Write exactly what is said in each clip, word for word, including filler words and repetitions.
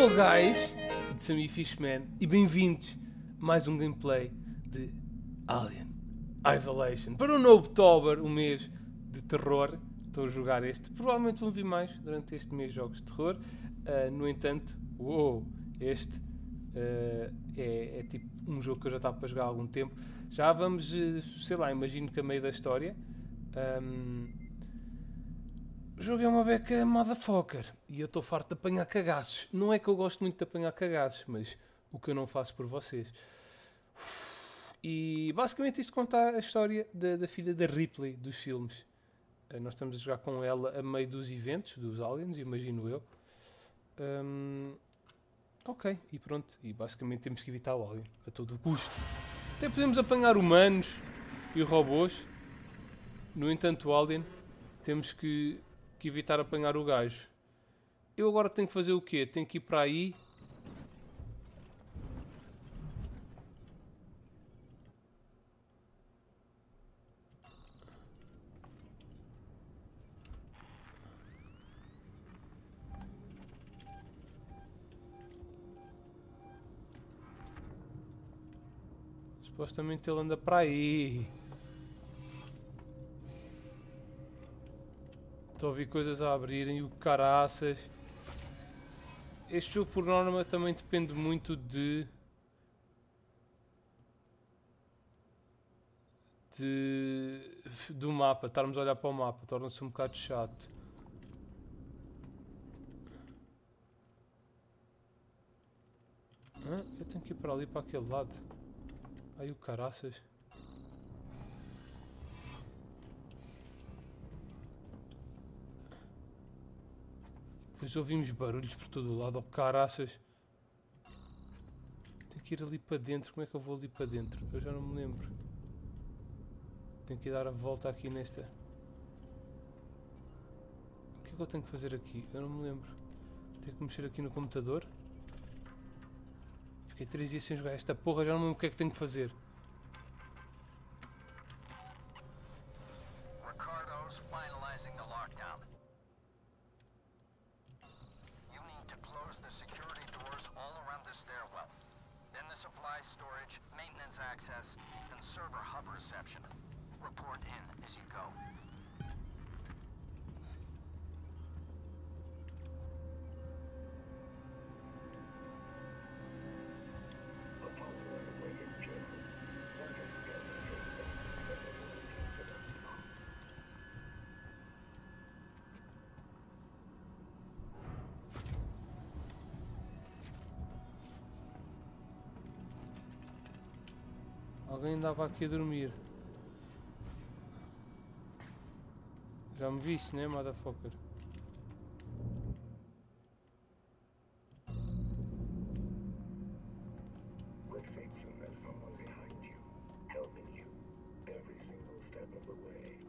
Hello guys, it's me Fishman e bem-vindos a mais um gameplay de Alien Isolation. Para o Nobotober, o mês de terror, estou a jogar este. Provavelmente vão vir mais durante este mês jogos de terror. Uh, no entanto, uou, este uh, é, é tipo um jogo que eu já estava para jogar há algum tempo. Já vamos, uh, sei lá, imagino que a meio da história. Um, O jogo é uma beca motherfucker e eu estou farto de apanhar cagaços. Não é que eu gosto muito de apanhar cagaços, mas o que eu não faço por vocês. E basicamente isto conta a história da, da filha da Ripley dos filmes. Nós estamos a jogar com ela a meio dos eventos dos aliens, imagino eu. Um, ok, e pronto. E basicamente temos que evitar o alien a todo o custo. Até podemos apanhar humanos e robôs. No entanto, o alien temos que... que evitar apanhar o gajo. Eu agora tenho que fazer o quê? Tenho que ir para aí. Supostamente ele anda para aí. Estou a ouvir coisas a abrirem, o caraças. Este jogo por norma também depende muito de... de... do mapa, estarmos a olhar para o mapa, torna-se um bocado chato. Hã? Eu tenho que ir para ali, para aquele lado. Ai o caraças. Depois ouvimos barulhos por todo o lado, oh caraças. Tenho que ir ali para dentro, como é que eu vou ali para dentro? Eu já não me lembro. Tenho que dar a volta aqui nesta... O que é que eu tenho que fazer aqui? Eu não me lembro. Tenho que mexer aqui no computador. Fiquei três dias sem jogar esta porra, já não me lembro o que é que tenho que fazer. Storage, maintenance access, and server hub reception. Report in as you go. Alguém andava aqui a dormir. Já me viste, né, motherfucker? With sensing there's someone behind you, helping you every single step of the way.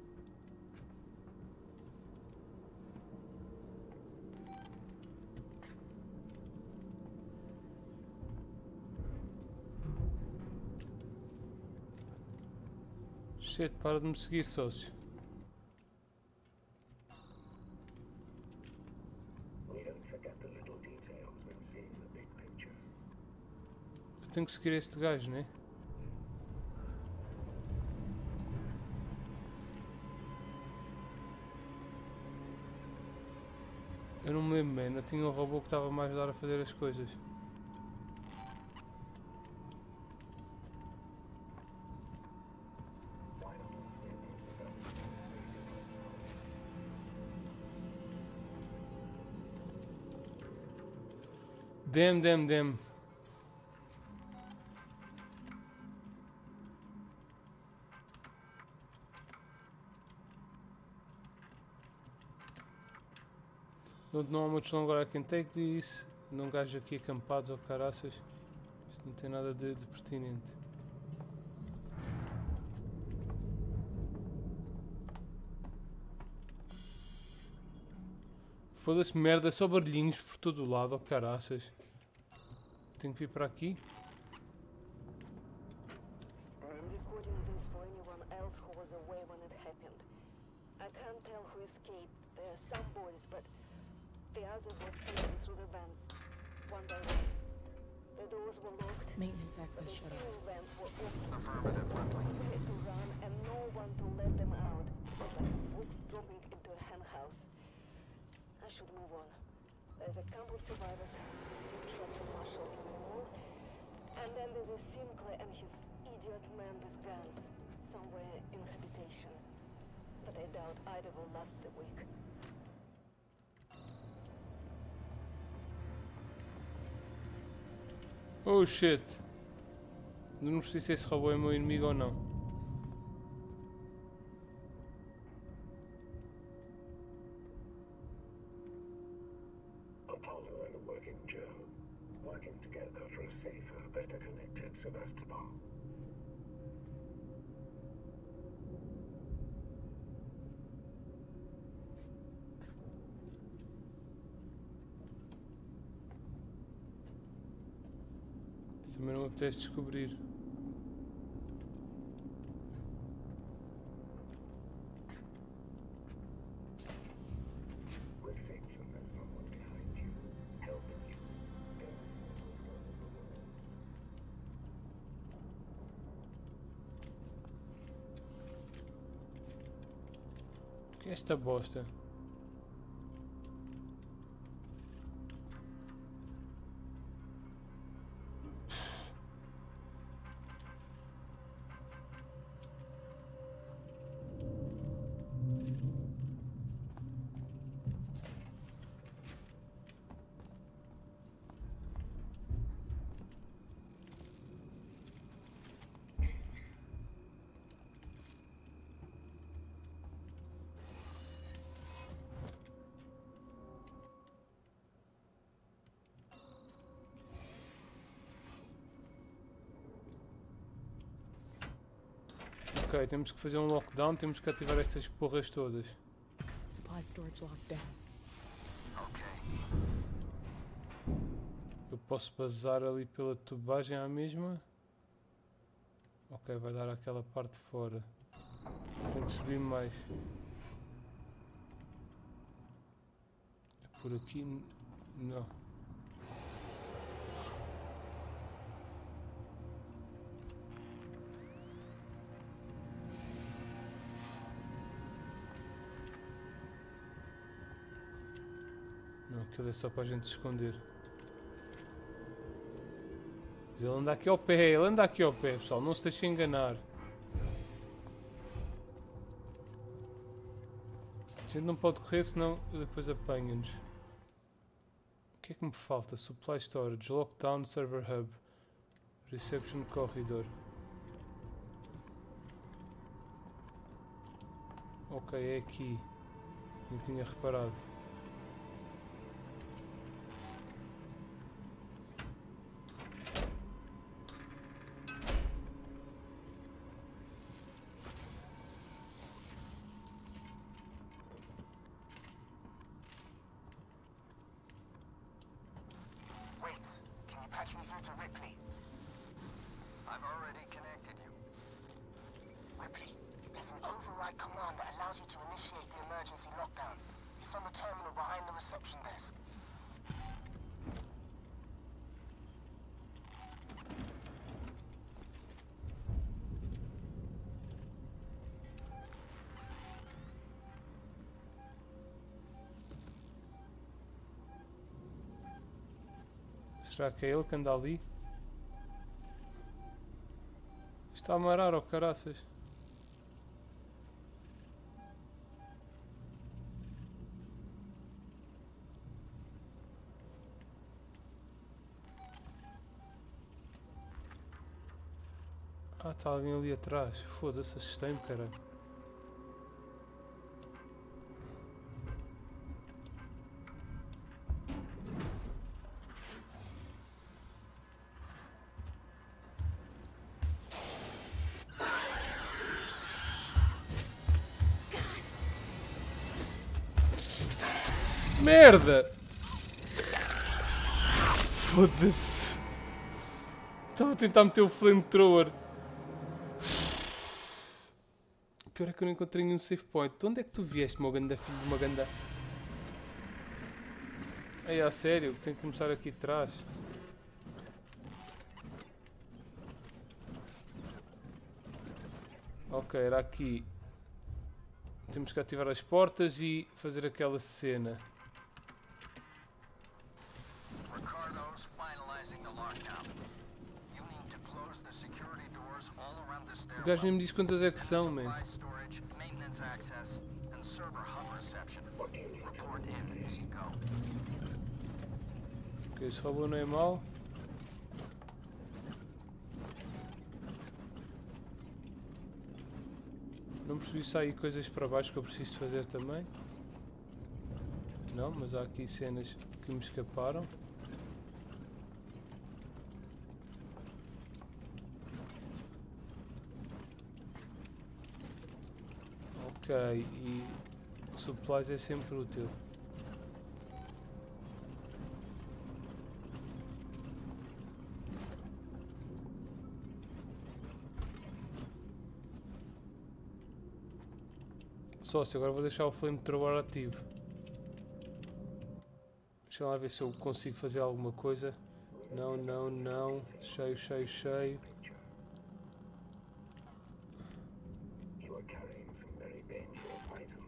Shit, para de me seguir, sócio. We don't forget the little details when seeing the big picture. Eu tenho que seguir este gajo, né? Eu não me lembro, man. Eu tinha um robô que estava a ajudar a fazer as coisas. Damn, damn, damn. Don't know how much longer I can take this. Não gajo aqui acampados ou caraças. Isto não tem nada de, de pertinente. Foda-se merda, só barulhinhos por todo o lado, oh caraças. Tenho que vir para aqui. I'm recording this for anyone else who was away when it happened. I can't tell who escaped. There are some boys, but the others were fleeing through the vents. one by one. The doors were locked. Maintenance access shut off. Steel vents were open. Affirmative, Ripley. We had to run and no one to let them out. It was like wolves dropping into a hen house. I should move on. There's a camp of survivors. Shot the marshal in the mall. And then there's Sinclair and his idiot man with guns. Somewhere in habitation. But I doubt either will last the week. Oh shit! Não sei se esse robô é meu inimigo ou não. Apollo and a working Joe, working together for a safer, better connected Sevastopol. Também não me apetece descobrir. With Simpson, there's someone behind you, helping you. O que é esta bosta? Ok, temos que fazer um lockdown, temos que ativar estas porras todas. Supply storage locked down. Okay. Eu posso basar ali pela tubagem à mesma? Ok, vai dar aquela parte de fora. Tenho que subir mais. É por aqui? N- Não. Não, aquilo é só para a gente se esconder. Mas ele anda aqui ao pé, ele anda aqui ao pé, pessoal, não se deixe enganar. A gente não pode correr, senão depois apanha-nos. O que é que me falta? Supply Storage, Lockdown, Server Hub, Reception Corridor. Ok, é aqui. Não tinha reparado. Wait, can you patch me through to Ripley? I've already connected you. Ripley, there's an override command that allows you to initiate the emergency lockdown. It's on the terminal behind the reception desk. Será que é ele que anda ali? Está a amarar, oh caraças. Ah, está alguém ali atrás. Foda-se, assustei-me, caralho. Merda! Foda-se! Estava a tentar meter o flamethrower. O pior é que eu não encontrei nenhum save point. De onde é que tu vieste, meu ganda filho de uma ganda? Ei, a sério, tenho que começar aqui atrás. Ok, era aqui. Temos que ativar as portas e fazer aquela cena. Ricardo's finalizing the lockdown. You need to close the security doors all around the O stairwell. gajo nem me disse quantas é que são, man. Supply storage, maintenance access, and server hub reception. What do you need to Report in as you go. Ok, esse robô não é mau. Não percebi se há aí coisas para baixo que eu preciso de fazer também. Não, mas há aqui cenas que me escaparam. Ok, e supplies é sempre útil. Sócio, agora vou deixar o flamethrower ativo. Deixa lá ver se eu consigo fazer alguma coisa. Não, não, não. Cheio, cheio, cheio. You are carrying some very dangerous items.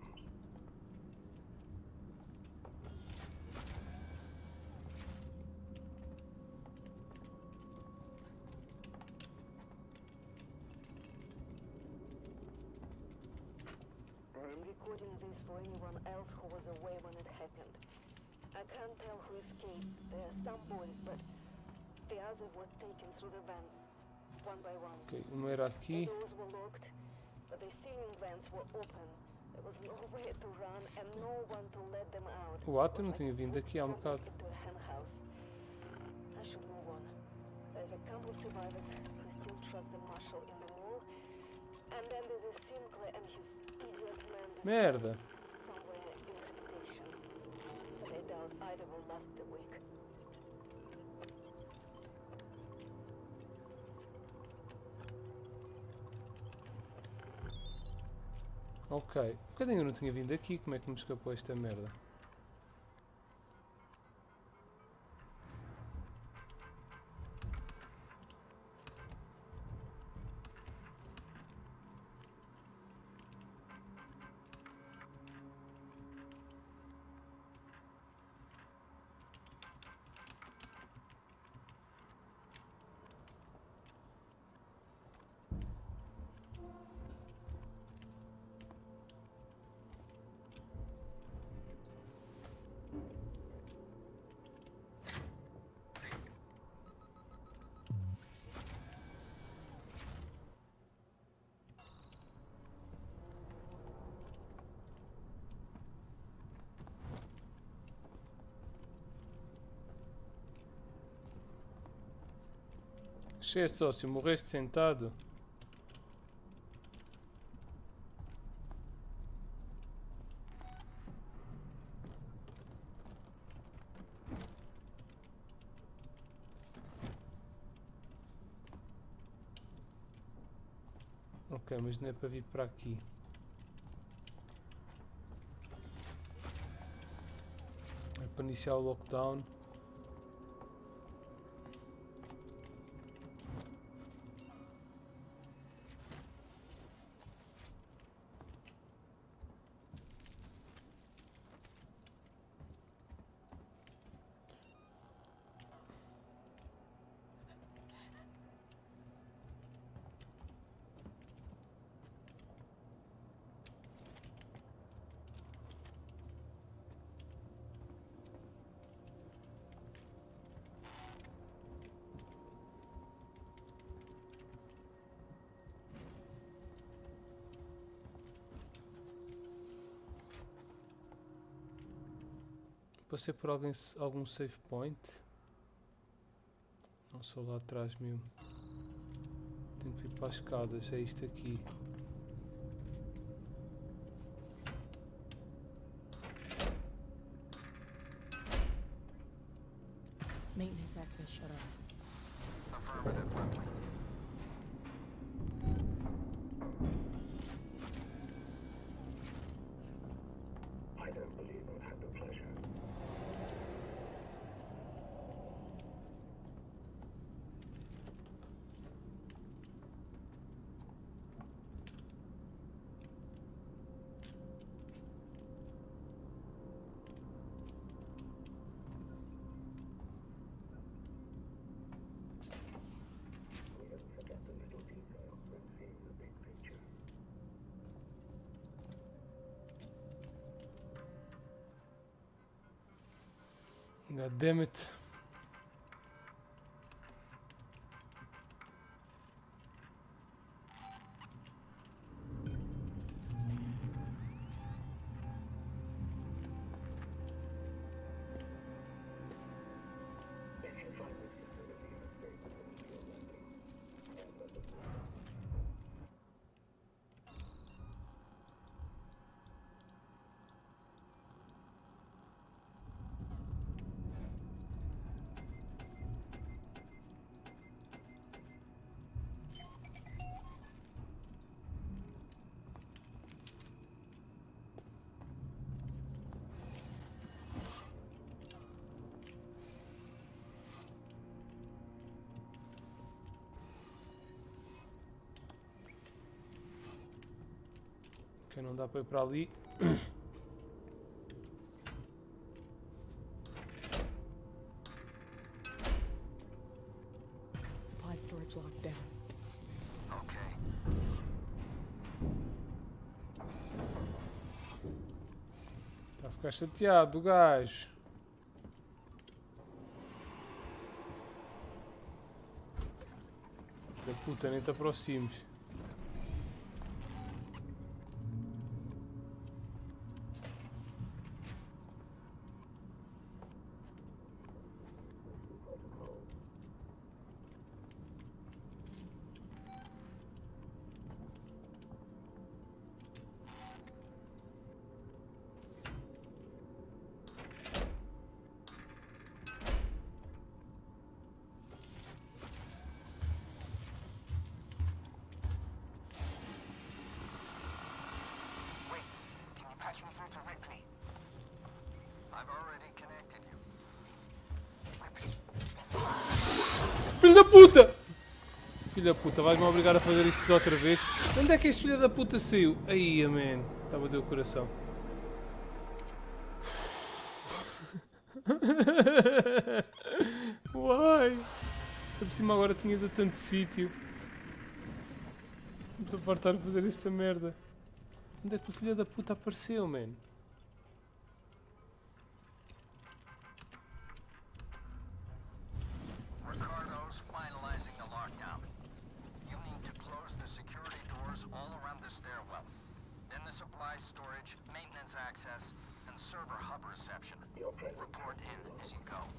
I'm recording this for anyone else who was away when it happened. I can't tell who escaped. There are some boys, but the others were taken through the vents, one by one. Ok, uma era The aqui. doors were locked, but the ceiling vents were open. There was nowhere to run and no one to let them out. O Ato não tinha vindo aqui há um bocado. Into a hen house. I should move on. There's a couple of survivors who still trust the marshal in the mall, and then there's a Sinclair and his idiot man Merda! somewhere in habitation. But I doubt either will last the week. Ok, um bocadinho eu não tinha vindo aqui, como é que me escapou esta merda? Cheio, sócio, morreste sentado? Ok, mas não é para vir para aqui. É para iniciar o lockdown. Passei por alguém, algum save point? Não, sou lá atrás mesmo. Tenho que ir para as escadas, é isto aqui. Maintenance access shut off. Affirmative, Ripley. I don't believe I've had the pleasure. God damn it. If you find this facility in a state that doesn't feel landing, and let them know. Ok, não dá para ir para ali. Supply storage locked down. Okay. Está a ficar chateado o gajo. Da puta, nem te aproximes. Wait, can you patch me through to Ripley? I've already connected you. Ripley, there's Filho da puta! Filho da puta, vais-me obrigar a fazer isto outra vez? Onde é que este filho da puta saiu? Aí, man. Estava a bater o coração. Uai! Por cima agora tinha ido a tanto sítio. Não estou a fartar a fazer esta merda. Onde é que o filho da puta apareceu, man? Ricardo's finalizing the lockdown. You need to close the security doors all around the stairwell. Then the supply storage, maintenance access, and server hub reception. Your presence Report has in been as you go.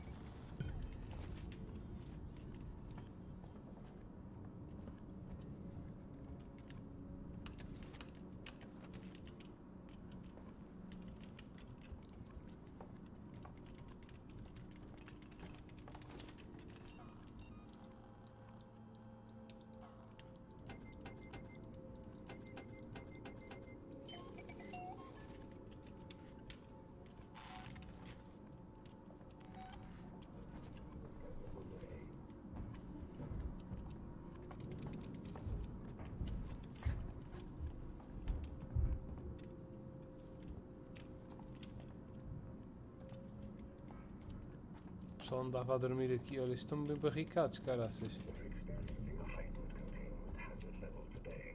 O pessoal andava a dormir aqui. Olha, estão bem barricados, caraças. We're experiencing a heightened containment hazard level today.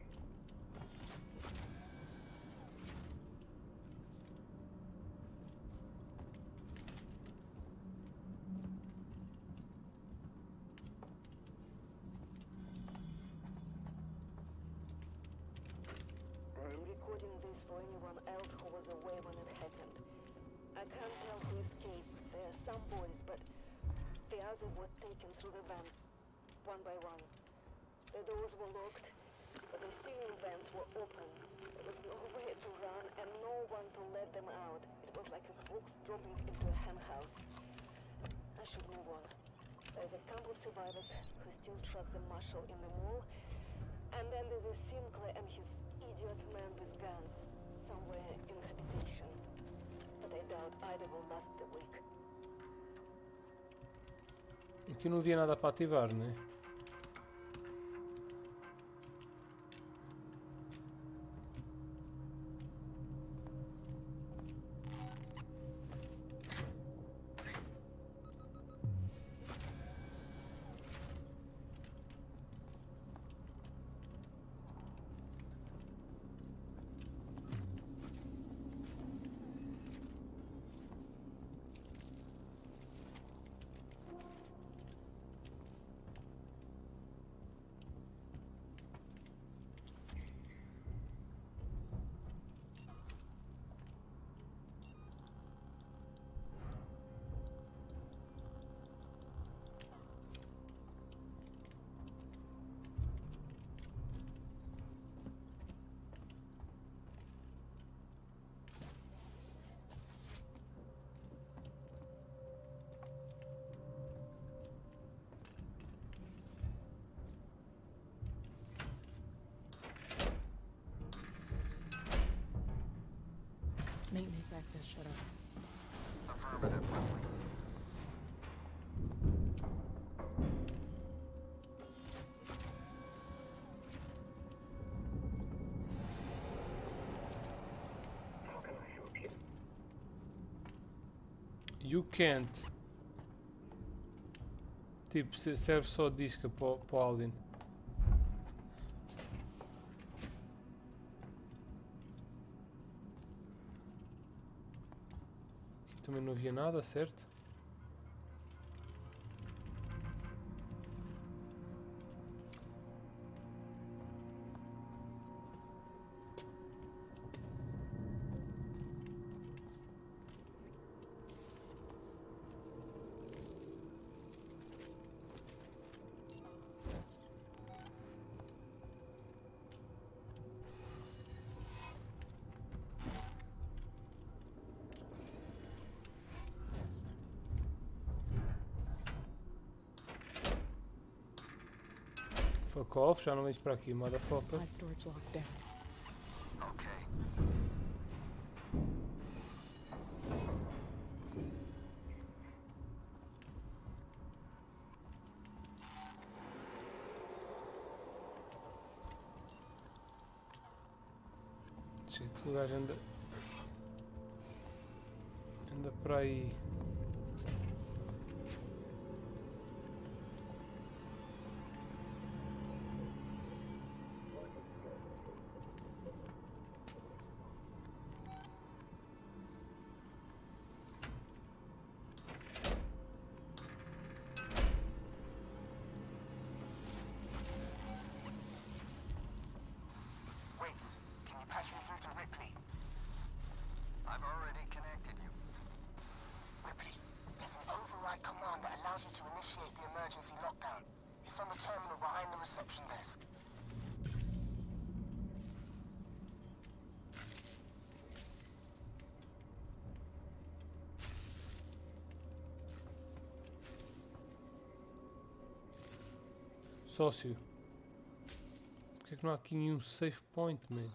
I'm recording this for anyone else who was away when it happened. I can't tell who escaped. There are some boys, but the others were taken through the vents, one by one. The doors were locked, but the steering vents were open. There was nowhere to run and no one to let them out. It was like a box dropping into a henhouse. I should move on. There's a camp of survivors who still trust the marshal in the mall. And then there's a Sinclair and his idiot man with guns somewhere in habitation. But I doubt either will last the week. Aqui não havia nada para ativar, né? Maintenance access shut off. Affirmative, Ripley. How can I help you? You can't. Tipo, se- serve só disca para o para o Alien. Aqui também não havia nada, certo? Fuck off, já não vens para aqui, motherfucker. Supply storage locked down. Okay. Shit, o gajo anda. Anda por aí. Wait, can you patch me through to Ripley? I've already connected you. Ripley, there's an override command that allows you to initiate the emergency lockdown. It's on the terminal behind the reception desk. Sócio. Porquê é que não há aqui nenhum save point, man?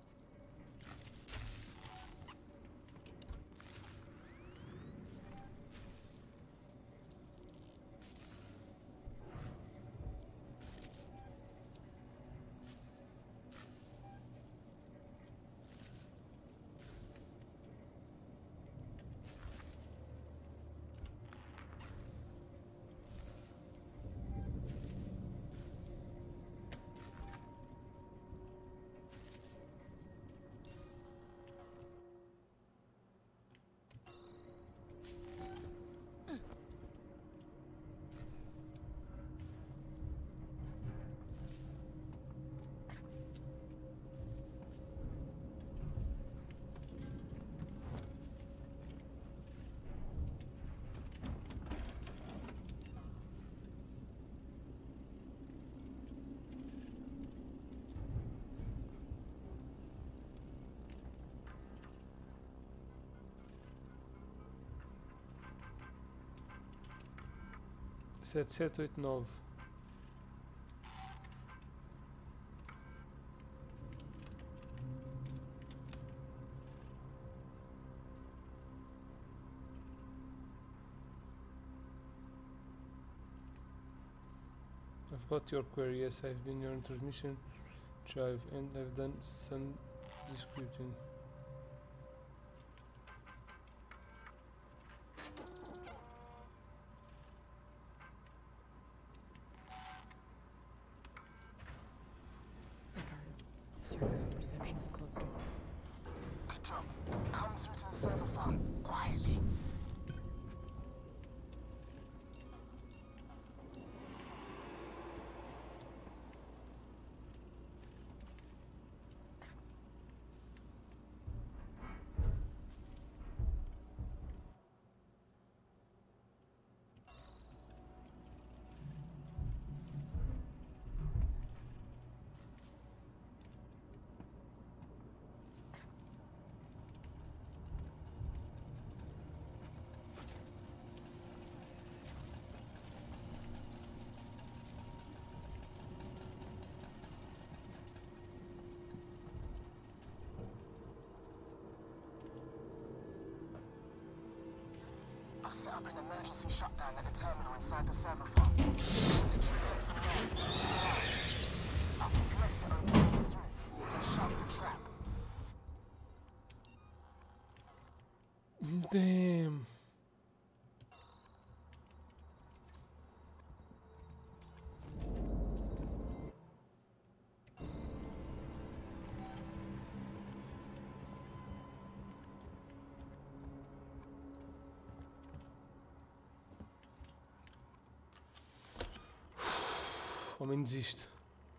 sete sete oito nove. I've got your query. Yes, I've been your transmission drive and I've done some descripting. Ricardo, server and reception is closed off. Good job. Come through to the server farm, quietly. set up an emergency shutdown at the terminal inside the server farm. The trigger from there. I'll keep your exit open to get through. Then shut the trap. Damn. Ao menos isto.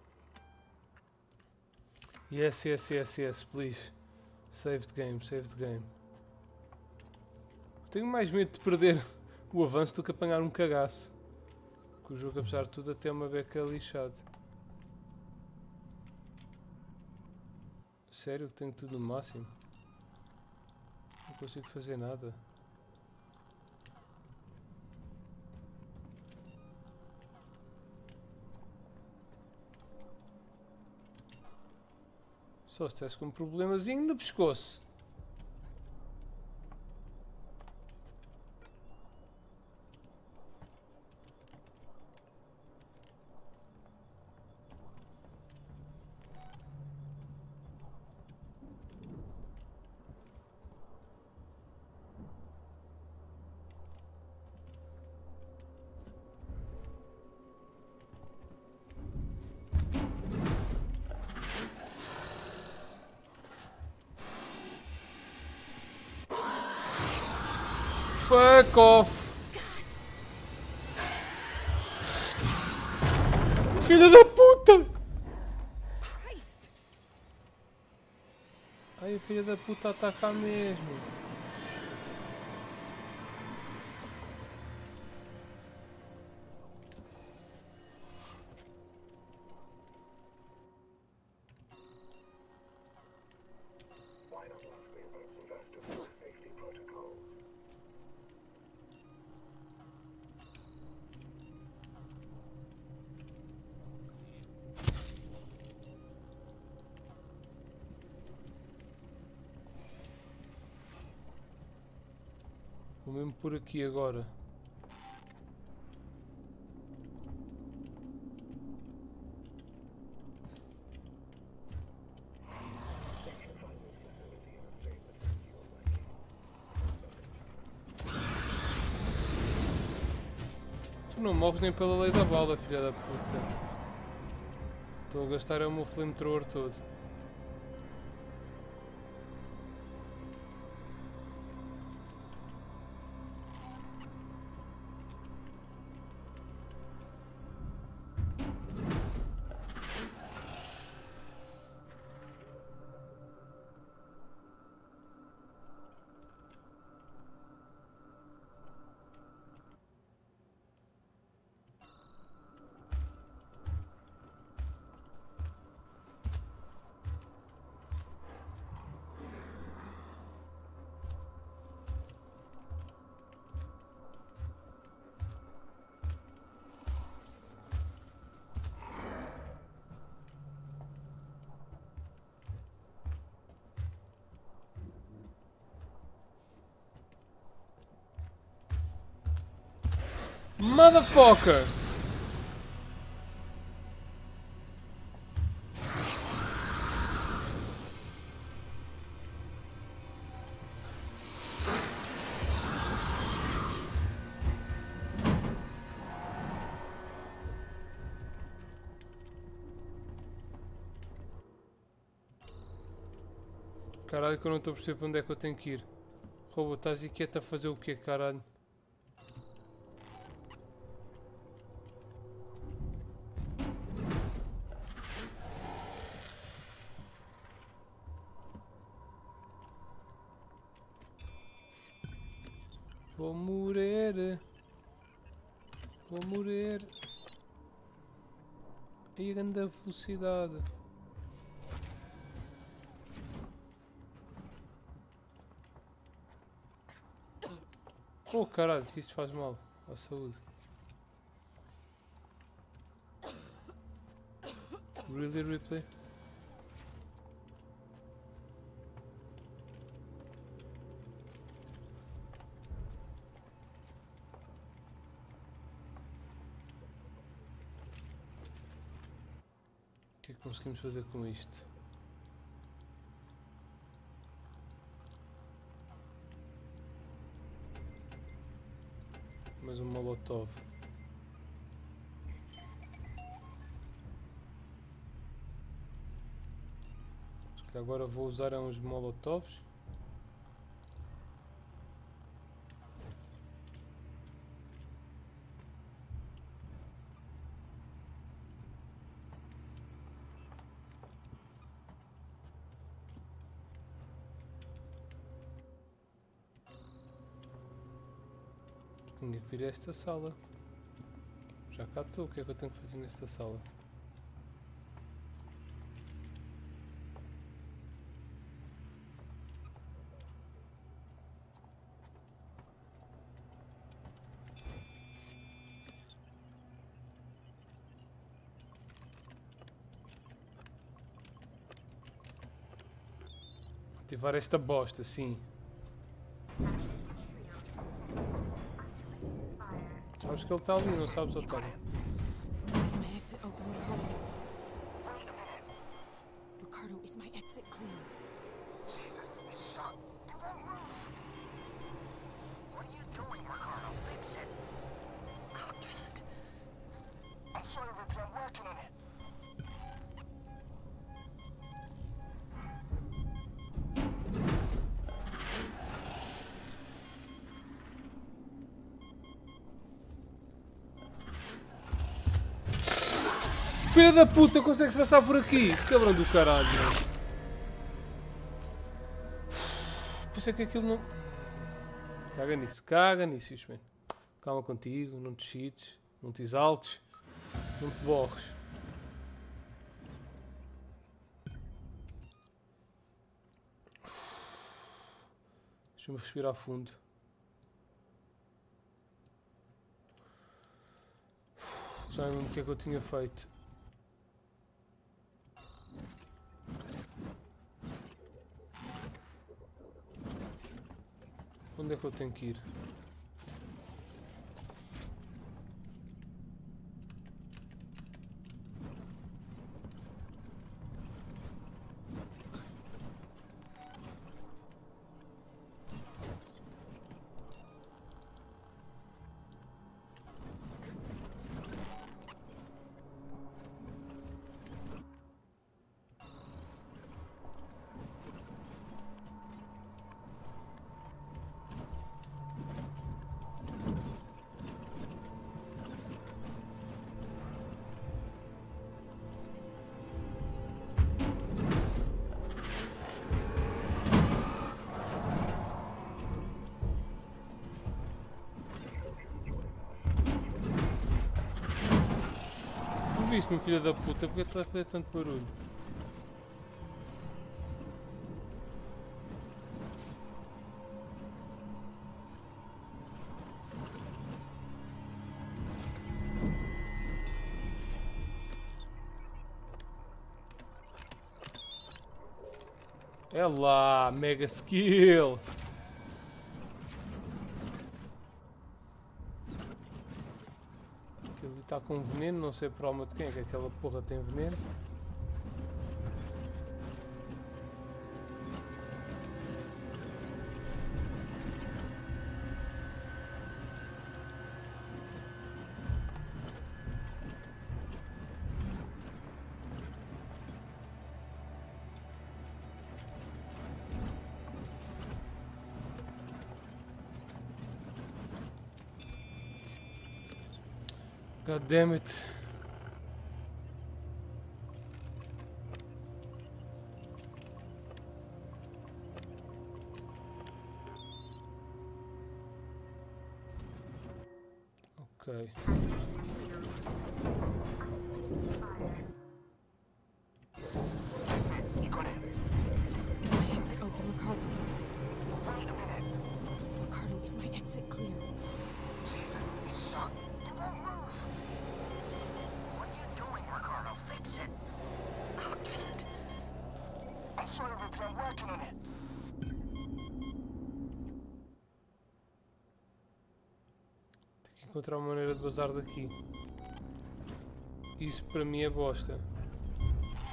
Yes, yes, yes, yes, please. Save the game, save the game. Tenho mais medo de perder o avanço do que apanhar um cagaço. Que o jogo, apesar de tudo, até é uma beca lixado. Sério que tenho tudo no máximo? Não consigo fazer nada. Só se tivesse com um problemazinho no pescoço. Fuck off! Filha da puta! Christ! Ai, a filha da puta ataca mesmo. Why not ask me about Sevastopol's safety protocols? Vou mesmo por aqui agora. If you find this facility in a state that makes you unlucky, Tu não morres nem pela lei da bala, filha da puta. Estou a gastar o meu flamethrower todo. Motherfucker! Caralho, que eu não estou a perceber para onde é que eu tenho que ir. Robô, estás aí quieto a fazer o quê, caralho? Vou morrer. Vou morrer. E a grande velocidade. Oh caralho, que isto faz mal à saúde. Really, Ripley? que é que conseguimos fazer com isto? Mais um molotov. Acho que agora vou usar uns molotovs. Tinha que vir a esta sala. Já cá estou. O que é que eu tenho que fazer nesta sala? Ativar esta bosta, sim. Sabes que ele está ali, não sabes, otário? Is my exit open, Ricardo? Wait a minute. Ricardo, is my exit clear? Jesus, it's shut. It won't move. What are you doing, Ricardo? Fix it. Oh, God. I'm sorry, Ripley. I'm working on it. Filha da puta, consegues passar por aqui? Cabrão do caralho, meu. Por isso é que aquilo não... Caga nisso, caga nisso, Ishman. Calma contigo, não te excites, não te exaltes, não te borres. Deixa-me respirar fundo. Já lembro o que é que eu tinha feito. Onde é que eu tenho que ir? Viste, meu filho da puta, porque tu vai fazer tanto barulho? É lá, mega skill! Aquilo está com veneno, não sei por alma de quem é que aquela porra tem veneno. God damn it. Okay. That's it. You got it. Is my exit open, Ricardo? Wait a minute. Ricardo, is my exit clear? Jesus, it's shut. It won't move. What are you doing, Ricardo? Fix it. Oh, God. I'm sorry, Ripley. I'm working on it. Tenho que encontrar uma maneira de bazar daqui. Isso para mim é bosta.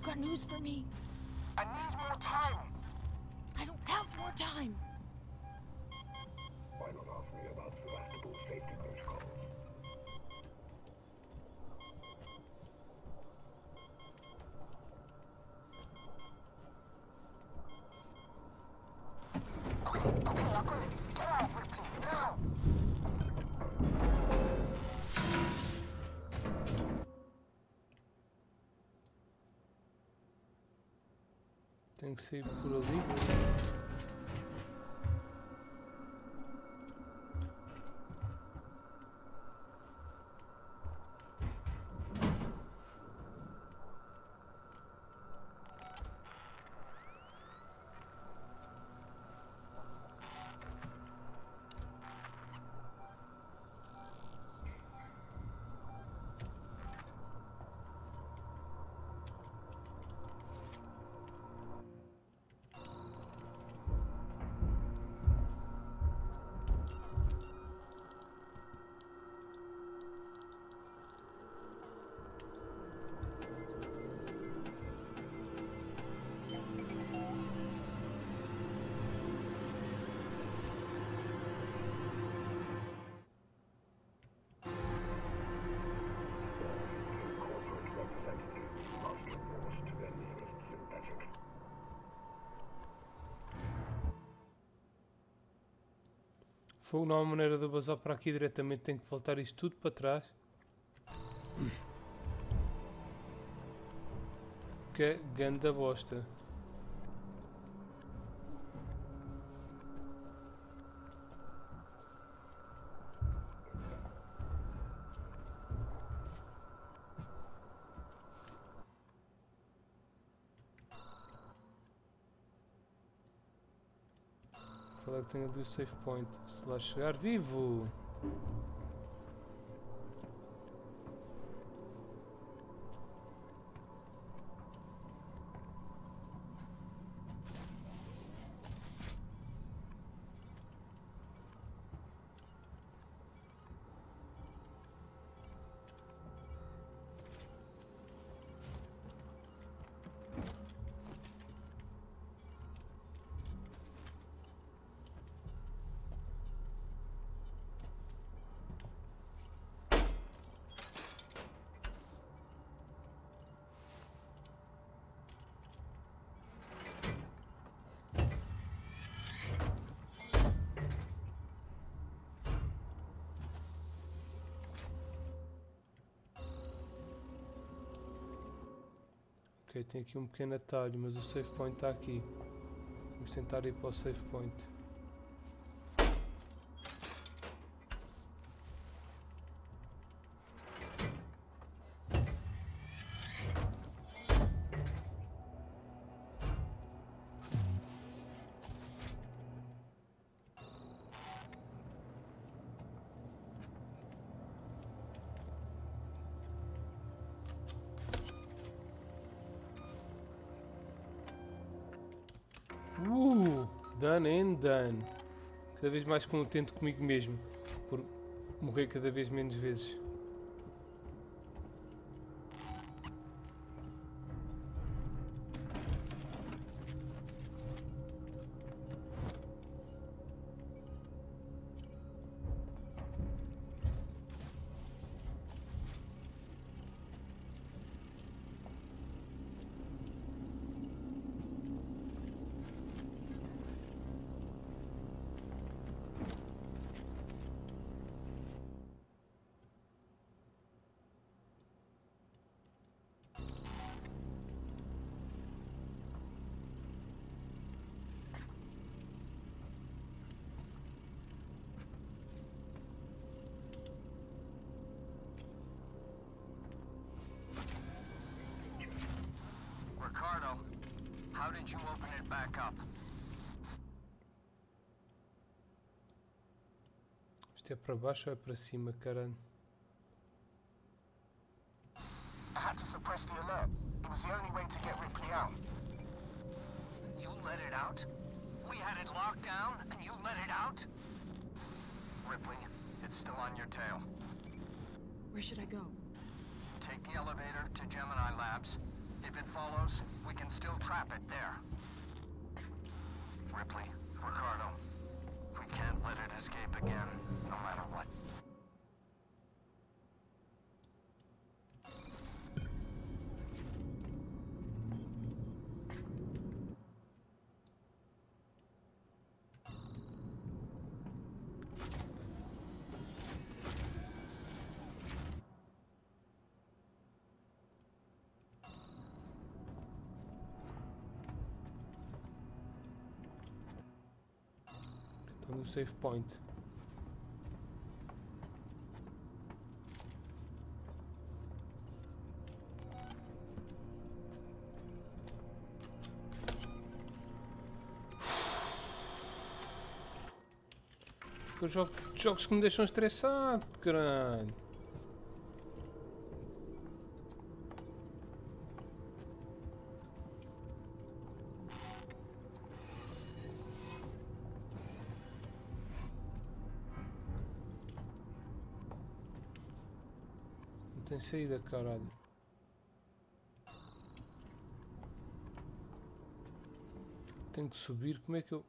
got news for me. I need more time. I don't have more time. Why not ask me about Sevastopol's safety protocols? Okay, okay, I got it. Get out, Ripley, now! Tenho que sair por ali. Representatives must report to their nearest synthetic. Fogo, não há maneira de eu basar para aqui diretamente, tenho que voltar isto tudo para trás. Que ganda bosta. Qual é que tem ali o save point? Se lá chegar vivo! Ok, tem aqui um pequeno atalho, mas o save point está aqui. Vamos tentar ir para o save point. Uh, done and done. Cada vez mais contente comigo mesmo por morrer cada vez menos vezes. Ricardo, how did you open it back up? Isto é para baixo ou é para cima, caralho? I had to suppress the alert. It was the only way to get Ripley out. You let it out? We had it locked down, and you let it out? Ripley, it's still on your tail. Where should I go? Take the elevator to Gemini Labs. If it follows, we can still trap it there. Ripley, Ricardo, we can't let it escape again, no matter what. No save point. Eu jogo jogos que me deixam estressado, caralho. Tem saída, caralho. Tenho que subir, como é que eu...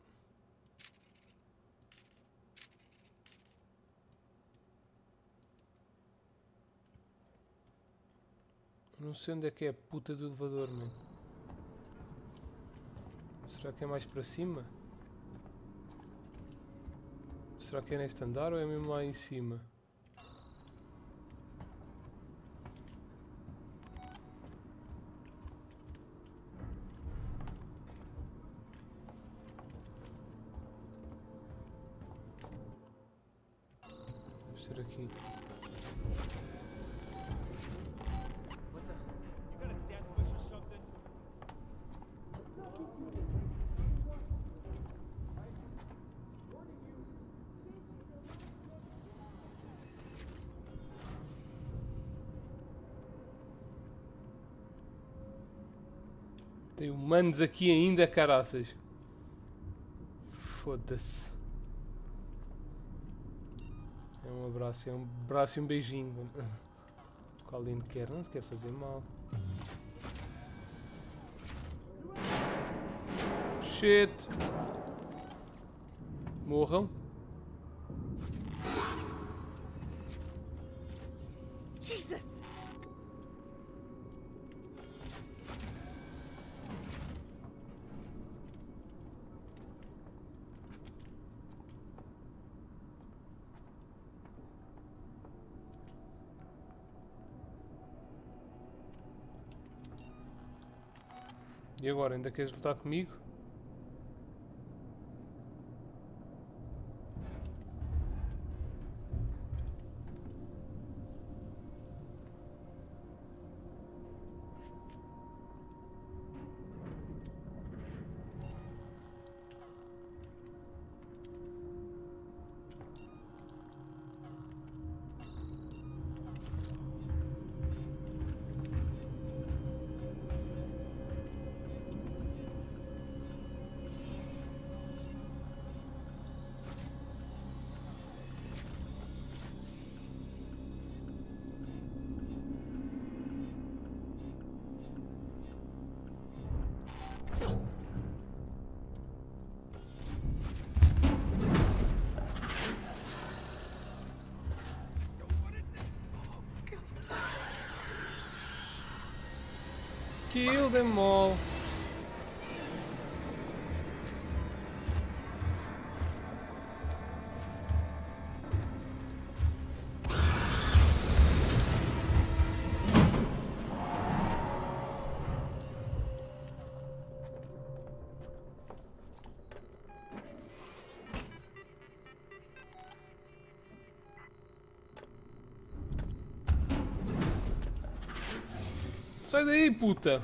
Não sei onde é que é a puta do elevador, mano. Será que é mais para cima? Será que é neste andar ou é mesmo lá em cima? Deve ser aqui. What the? You got a death wish or something? Tem humanos aqui ainda, caraças. Foda-se. É um abraço, é um abraço e um beijinho. O Colin quer, não se quer fazer mal. Shit! Morram. Jesus! E agora, ainda queres lutar comigo? Kill them all. Sai daí, puta!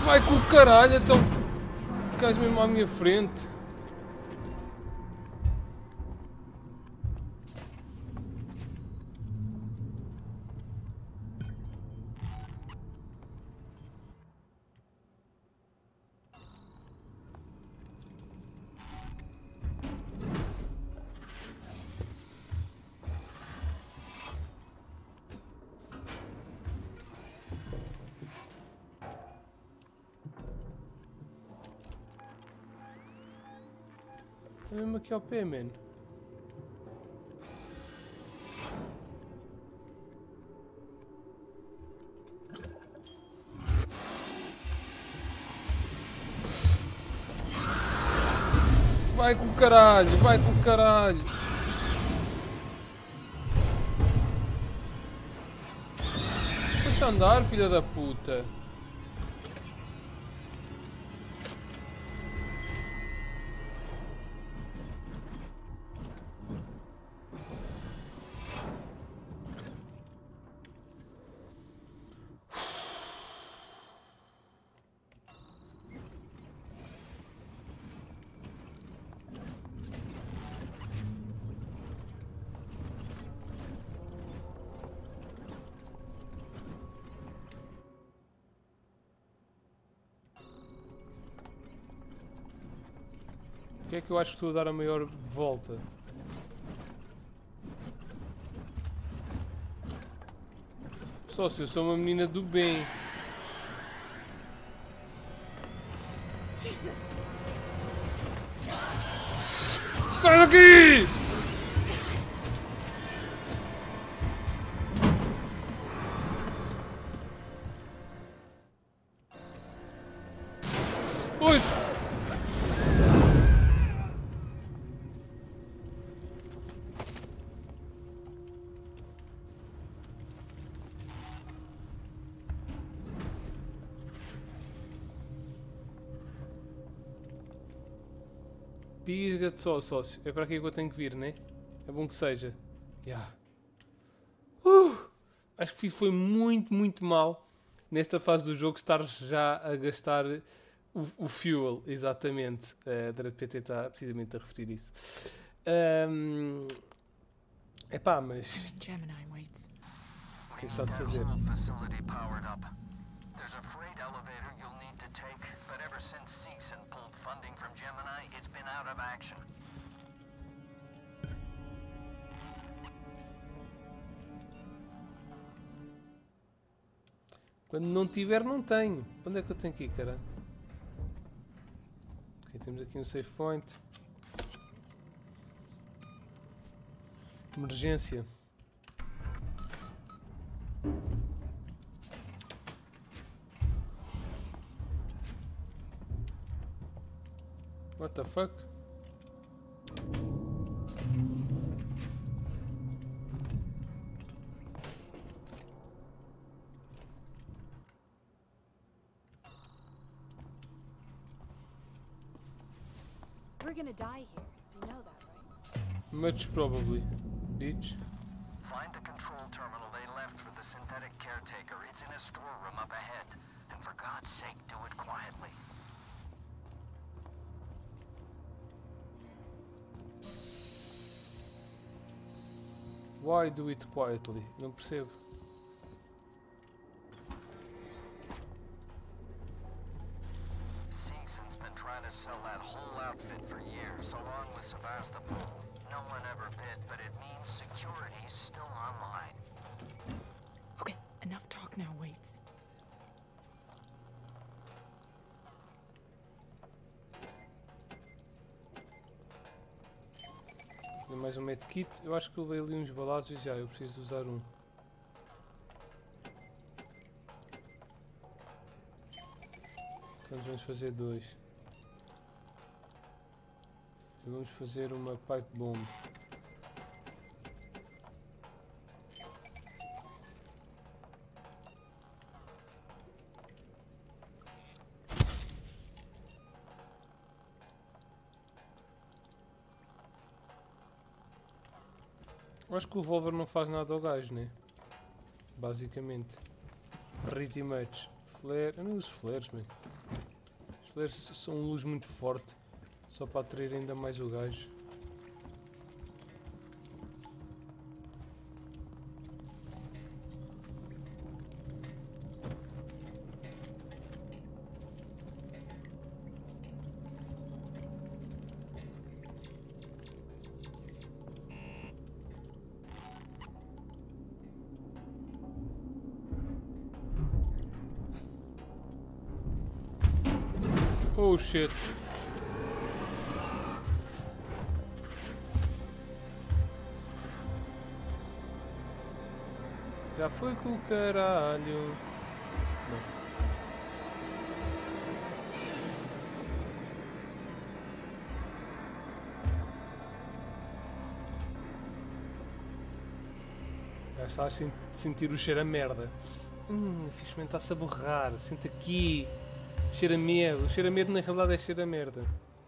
Vai com o caralho, então. Ficas mesmo à minha frente. Está mesmo aqui ao pé, man. Vai com o caralho, vai com o caralho. Deixa andar, filha da puta. O que é que eu acho que estou a dar a maior volta? Sócio, eu sou uma menina do bem. Jesus! Sai daqui! Oi! Pisga-te só, sócio. É para aqui que eu tenho que vir, né? É bom que seja. Yeah. Uh, acho que fiz foi muito, muito mal nesta fase do jogo estar já a gastar o, o fuel, exatamente. A Dread P T está precisamente a repetir isso. Um, epá, mas Gemini waits. o que é que está a fazer? Facility powered up. There's a freight elevator you'll need to take, but ever since Seegson pulled funding from Gemini, it's been out of action. Quando não tiver, não tenho. Onde é que eu tenho que ir, cara? Ok, temos aqui um save point. Emergência. What the fuck? We're gonna die here. You know that, right? Much probably, bitch. Find the control terminal they left for the synthetic caretaker. It's in a storeroom up ahead. And for God's sake, do it quietly. Why do it quietly? Não percebo. Seegson's been trying to sell that whole outfit for years, along with Sevastopol. No one ever bid, but it means security's still online. Okay, enough talk now, waits. Tem mais um medkit. Eu acho que eu levei ali uns balados e já, eu preciso de usar um. Então vamos fazer dois. E vamos fazer uma pipe bomb. Acho que o revólver não faz nada ao gajo, né? Basicamente. Pretty much. Flare. Eu não uso flares, mano. Os flares são uma luz muito forte. Só para atrair ainda mais o gajo. Oh shit. Já foi com o caralho. Não. Já está a sen- sentir o cheiro a merda. Hum, fixe, está-se a borrar. Sente aqui. Cheira a medo. Cheira a medo na realidade é cheira a merda.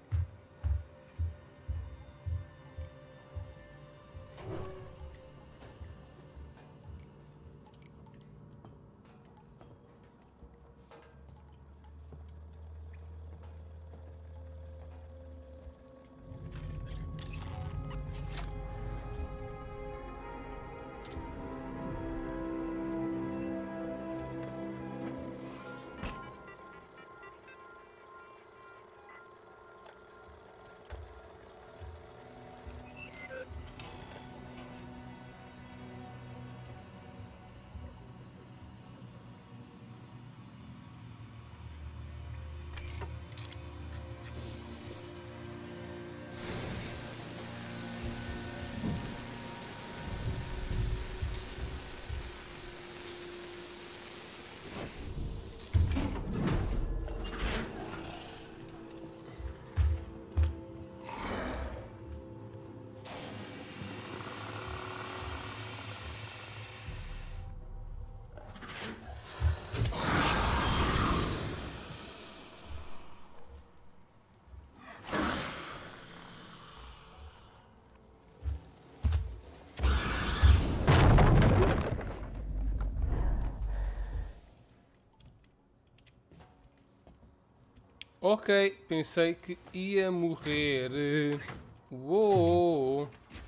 Ok, pensei que ia morrer. Uou!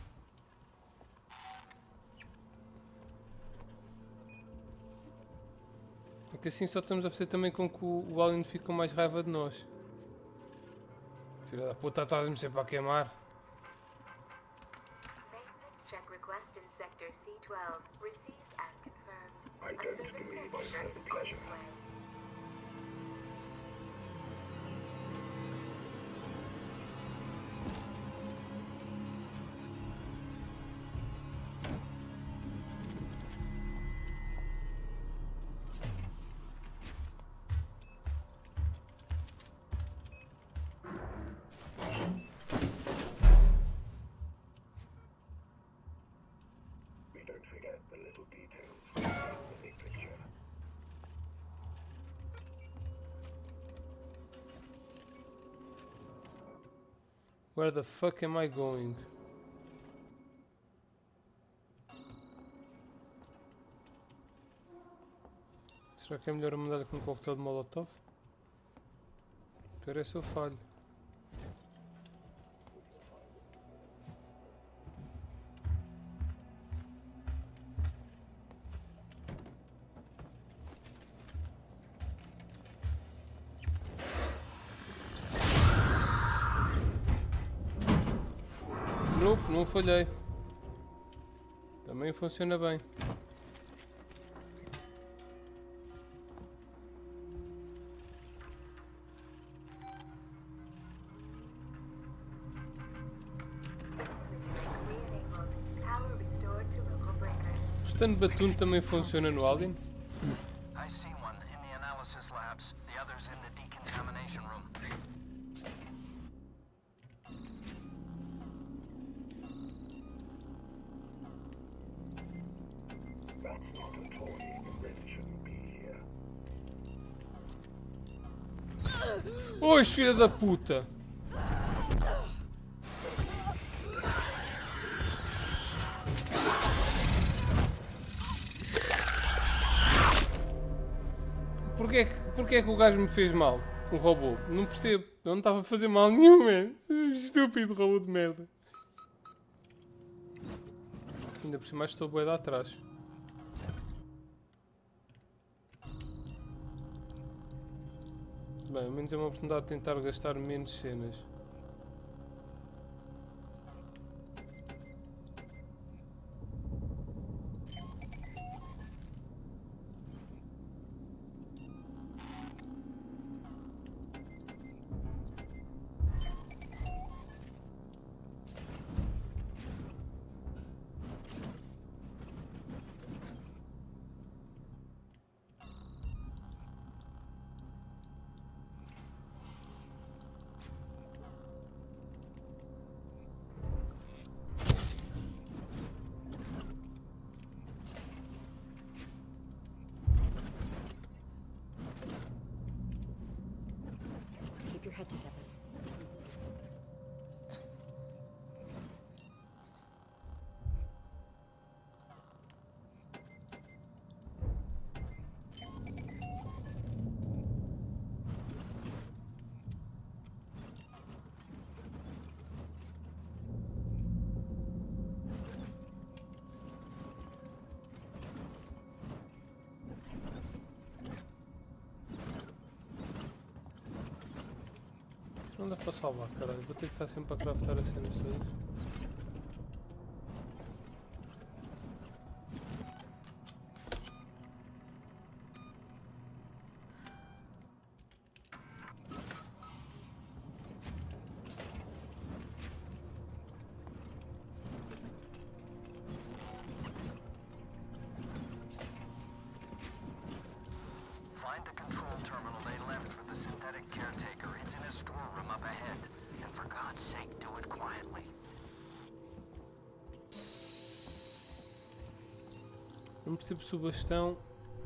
É que assim só estamos a fazer também com que o, o alien fique com mais raiva de nós. Filha da puta, estás-me sempre a queimar. Maintenance check request in sector C twelve. Received and confirmed. I A don't service believe connection I've had is the on pleasure. its way. We don't forget the little details we see in the big picture. Where the fuck am I going? Será que é melhor mudar com um coquetel de molotov? Parece se eu falho. Nope, não falhei. Também funciona bem. Power restored to local breakers. O stand batum também funciona no Alien? I see one in the analysis labs, the others in the decontamination room. That's not a toy. The Ren shouldn't be here. Oi, filha da puta! Porquê é que, porquê é que o gajo me fez mal? O robô? Não percebo. Eu não estava a fazer mal nenhum, man. Estúpido robô de merda. Ainda por cima estou bué de atrás. Bem, ao menos é uma oportunidade de tentar gastar menos cenas. Keep your head together. Não dá para salvar, caralho. Vou ter que estar sempre a craftar as cenas todas. Find the control terminal they left for the synthetic caretaker. It's in a storeroom up ahead. And for God's sake, do it quietly. Não percebo se o bastão...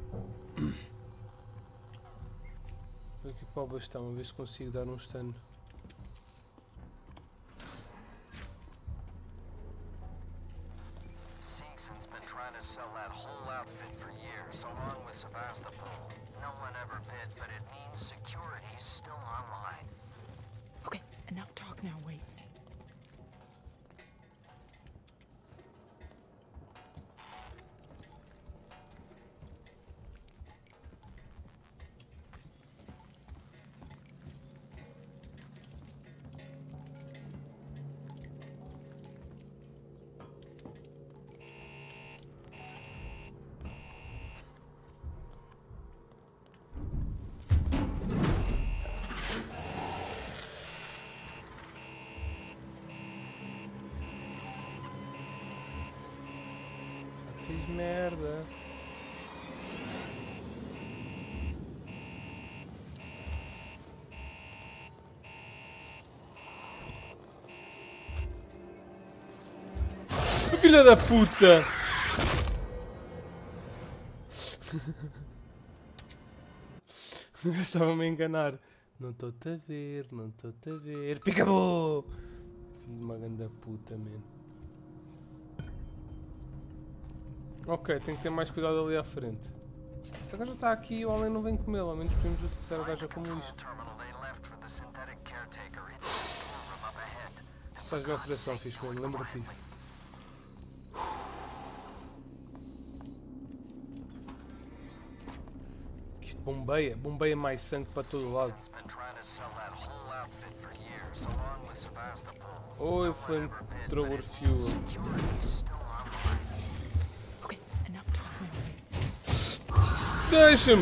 Vou equipar o bastão, a ver se consigo dar um stun. Seegson's been trying to sell that whole outfit for years, along with Sebastopol. No one ever bid, but it means security's still online. Okay, enough talk now, Waits. Fiz merda. Filha da puta! O gajo estava-me a enganar. Não estou-te a ver, não estou-te a ver. Pica-bo! Filho de uma grande puta, man. Ok, tenho que ter mais cuidado ali à frente. Esta gaja está aqui e o além não vem comê-la. Ao menos podemos utilizar a gaja como isto. Se estás a ver a operação, fixe mesmo, lembra-te disso. Isto bombeia, bombeia mais sangue para todo lado. Oi, flamethrower fuel. Okay, enough talk now, Waits. Deixa-me!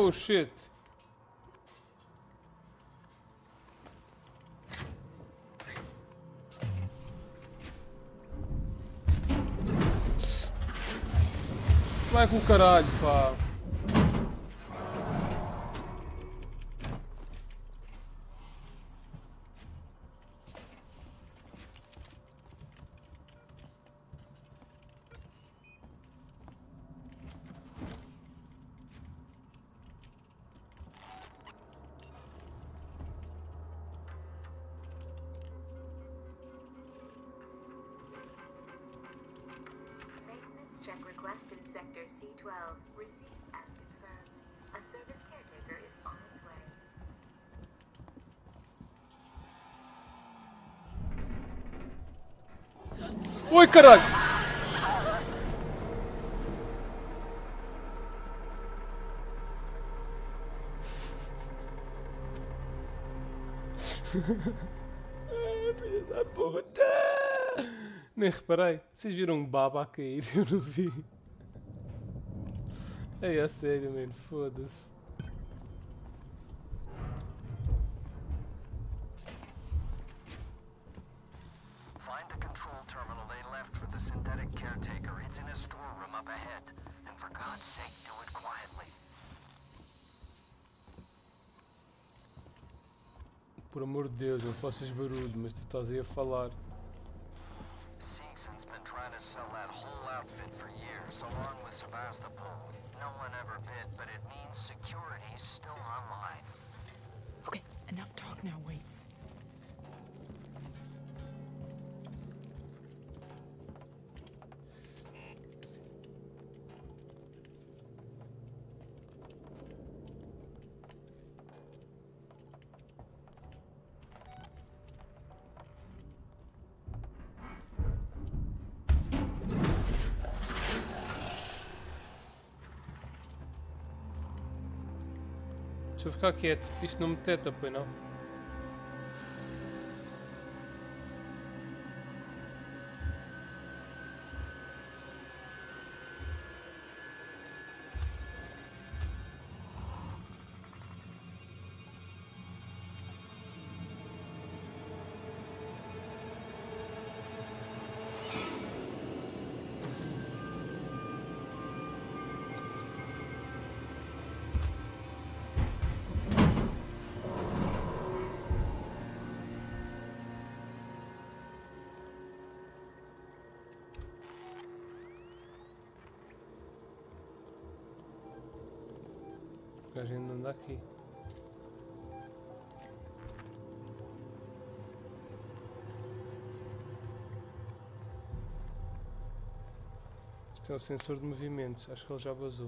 Oh shit. Vai com o caralho, pá. Maintenance check request in Sector C twelve. Received and confirmed. A service caretaker is on its way. Oi, caralho! Filha da puta! Nem reparei. Vocês viram um baba a cair? Eu não vi. É a sério, mano. Foda-se. Find the control terminal they left for the synthetic caretaker. It's in a storeroom up ahead. And for God's sake, do it quietly. Por amor de Deus, não faças barulho, mas tu estás aí a falar. Seegson's been trying to sell that whole outfit for years, along with Sebastopol. No one ever bid, but it means security's still online. Okay, enough talk now, Waits. Deixa eu ficar quieto. Isto não me teta, pois não? O gajo ainda anda aqui. Isto é um sensor de movimento. Acho que ele já vazou.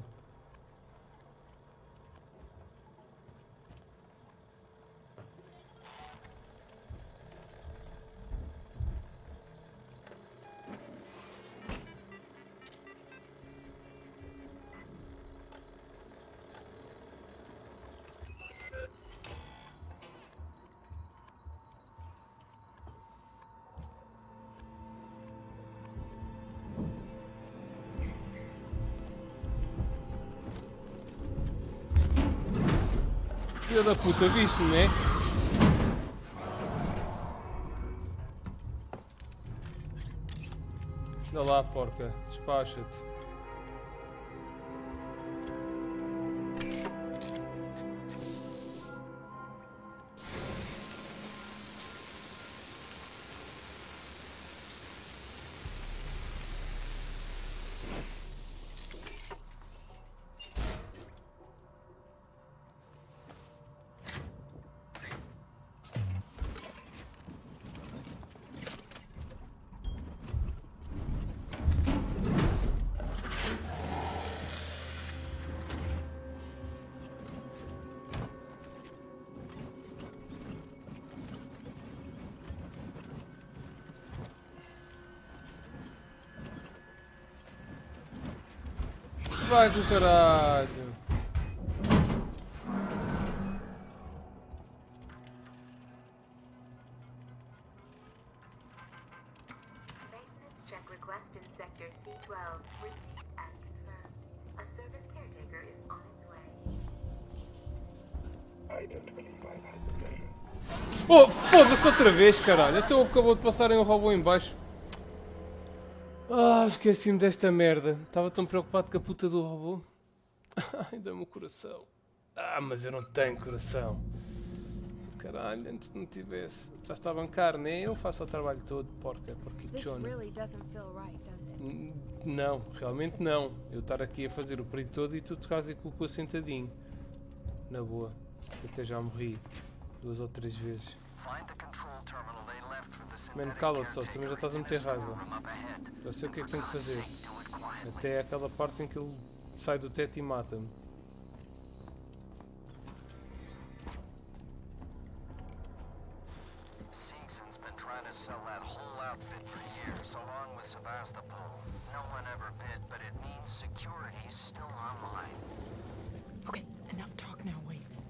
Filha da puta, viste, não é? Anda lá, porca, despacha-te. Vai do caralho. Maintenance check request in Sector C twelve. Received and confirmed. A service caretaker is on its way. twenty-five hundred million. Oh, foda-se outra vez, caralho. Então acabou de passarem um robô em baixo. Ah, esqueci-me desta merda. Estava tão preocupado com a puta do robô. Ai, dá-me o coração. Ah, mas eu não tenho coração. Caralho, antes não tivesse. Já está a bancar, nem eu faço o trabalho todo, porca, This porquichona. really doesn't feel right, does it? N- Não, realmente não. Eu estar aqui a fazer o perigo todo e tu te quase com o cu sentadinho. Na boa. Eu até já morri. Duas ou três vezes. Find the control terminal they left for the Mano, synthetic cala-te só, também caretaker já estás a in meter the raiva. storeroom up ahead. Já sei o que é que tenho que fazer. Do it quietly. Até aquela parte em que ele sai do teto e mata-me. Seegson's been trying to sell that whole outfit for years, along with Sevastopol. No one ever bid, but it means security's still online. Okay, enough talk now, Waits.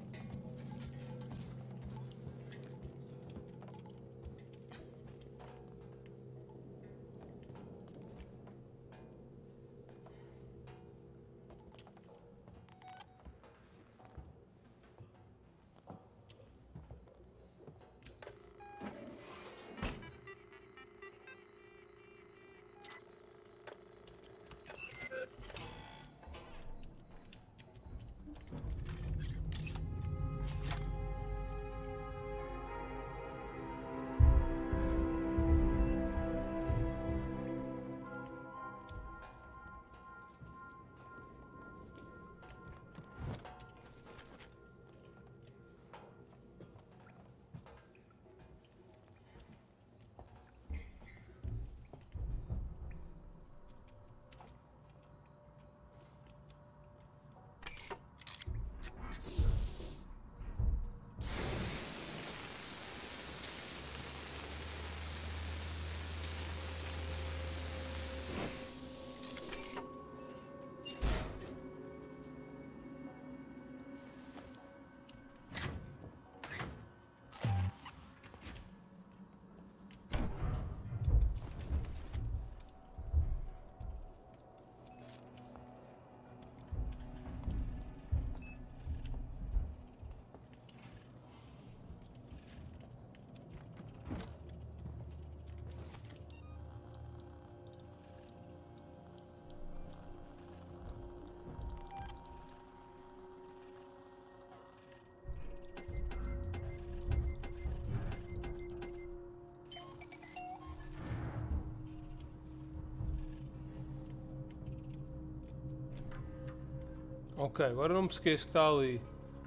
Ok, agora não me esqueço que está ali.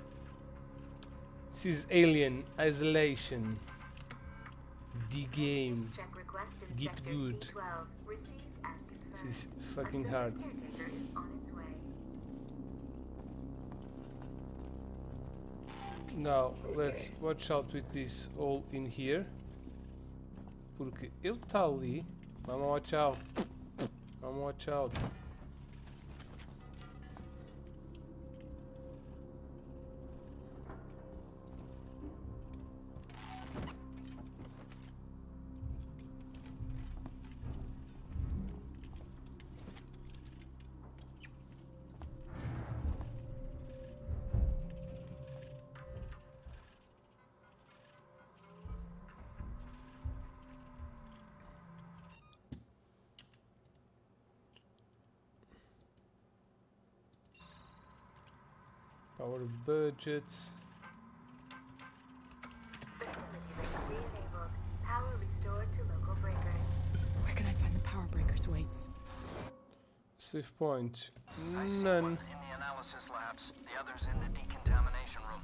This is Alien Isolation. The game. Check request in Get sector good. C twelve. Received and confirmed. This is A fucking service hard. caretaker is on its way. Now, let's watch out with this all in here. Porque ele está ali. Vamos watch out. Vamos watch out. Our budgets. Facility re-enabled. Power restored to local breakers. Where can I find the power breakers, Waits? Save points. I see one None. in the analysis labs, the others in the decontamination room.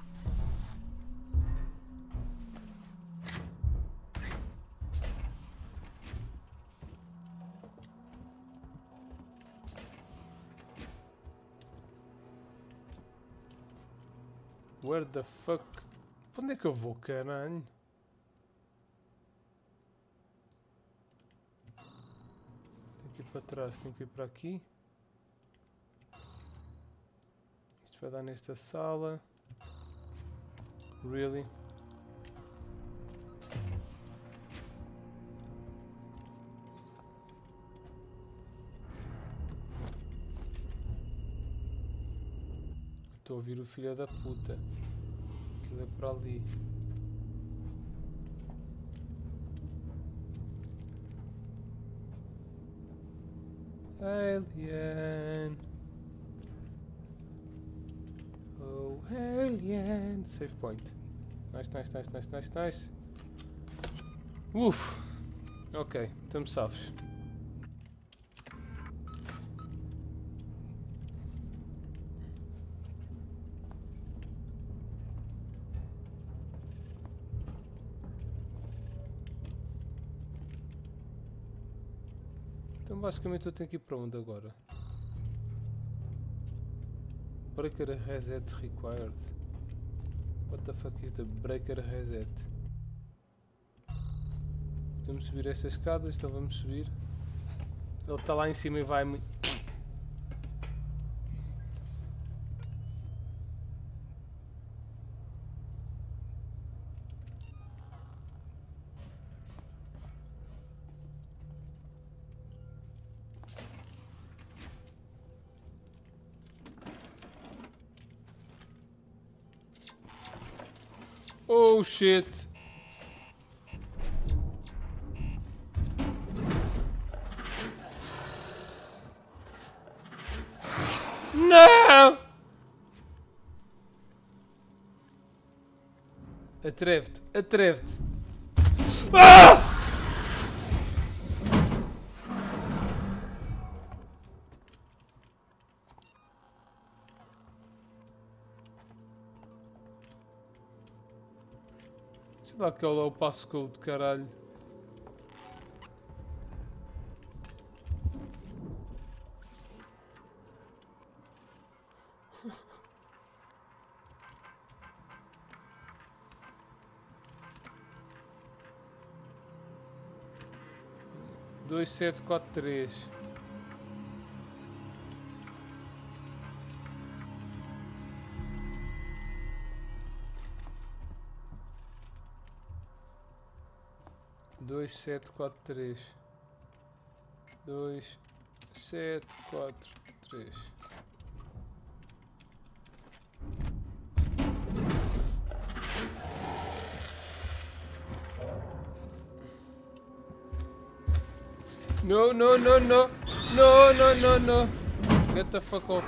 Where the fuck? Pra onde é que eu vou, caralho? Tenho que ir para trás, tenho que ir para aqui. Isto vai dar nesta sala. Really? Estou a ouvir o filho da puta. Que Aquilo é para ali. Alien. Oh, alien. Save point. Nice, nice, nice, nice, nice, nice. Uf. Ok, estamos salvos. Então basicamente eu tenho que ir para onde agora? Breaker reset required. What the fuck is the breaker reset? Temos que subir estas escadas, então vamos subir. Ele está lá em cima e vai muito. Oh shit! Não! Atreve-te, atreve-te! Ah! Sei lá que é o passcode, caralho. dois sete quatro três. dois sete quatro três. dois sete quatro três. No, no, no, no. No, no, no, no. Get the fuck off.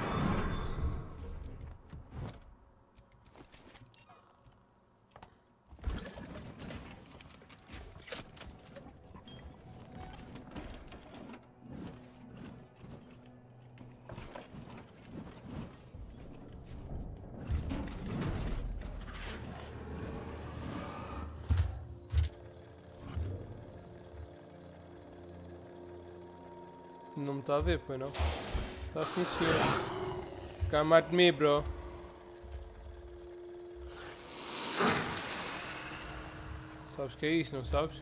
Não me está a ver, pois não? Está sim, senhor. Come at me, bro. Sabes o que é isto, não sabes?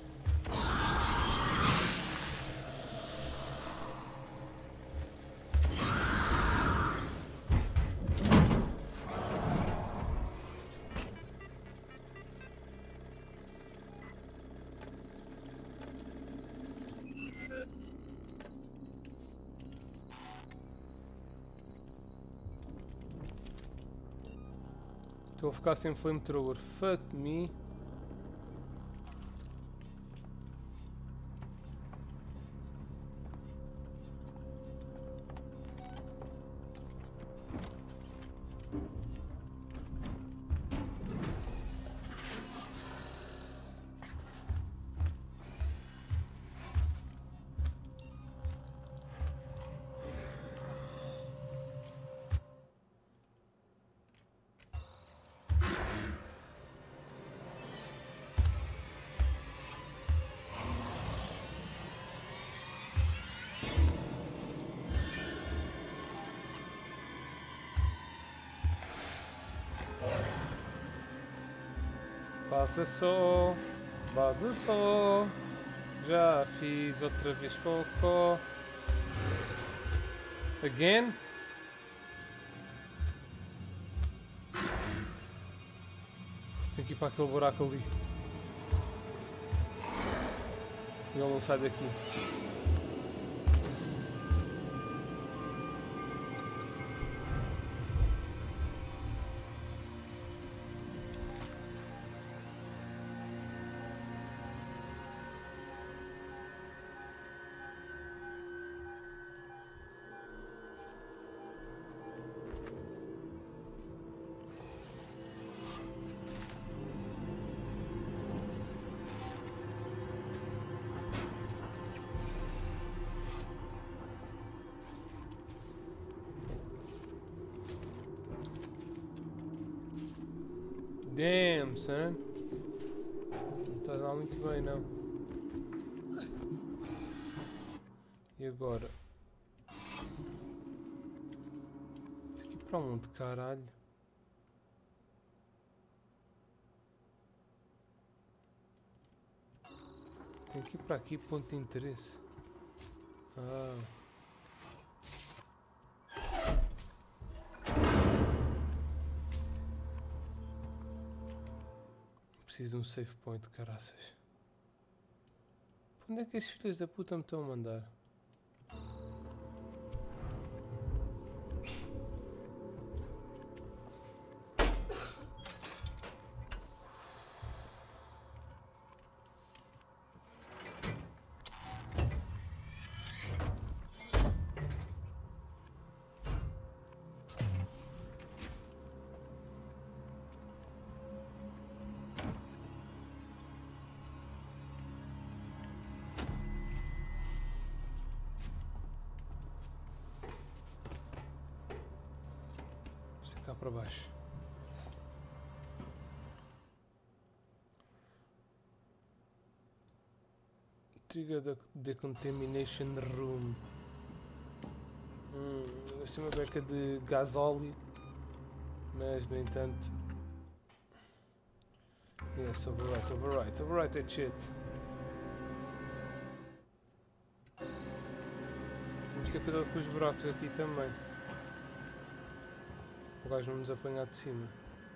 Estou a ficar sem flamethrower. Fuck me. Passa só, vaza só. Já fiz outra vez cocó. Again? Tenho que ir para aquele buraco ali. Ele não sai daqui. Damn, son. Não está lá muito bem, não. E agora? Tem que ir para onde, caralho? Tem que ir para aqui, ponto de interesse. Ah. Preciso de um save point, caraças. Onde é que estes filhos da puta me estão a mandar? Cá para baixo. Trigger the Decontamination Room. Hum, esta é uma beca de gasóleo, mas no entanto. Yes, overwrite, overwrite, overwrite that shit. Vamos ter cuidado com os buracos aqui também. O gajo não nos apanhar de cima.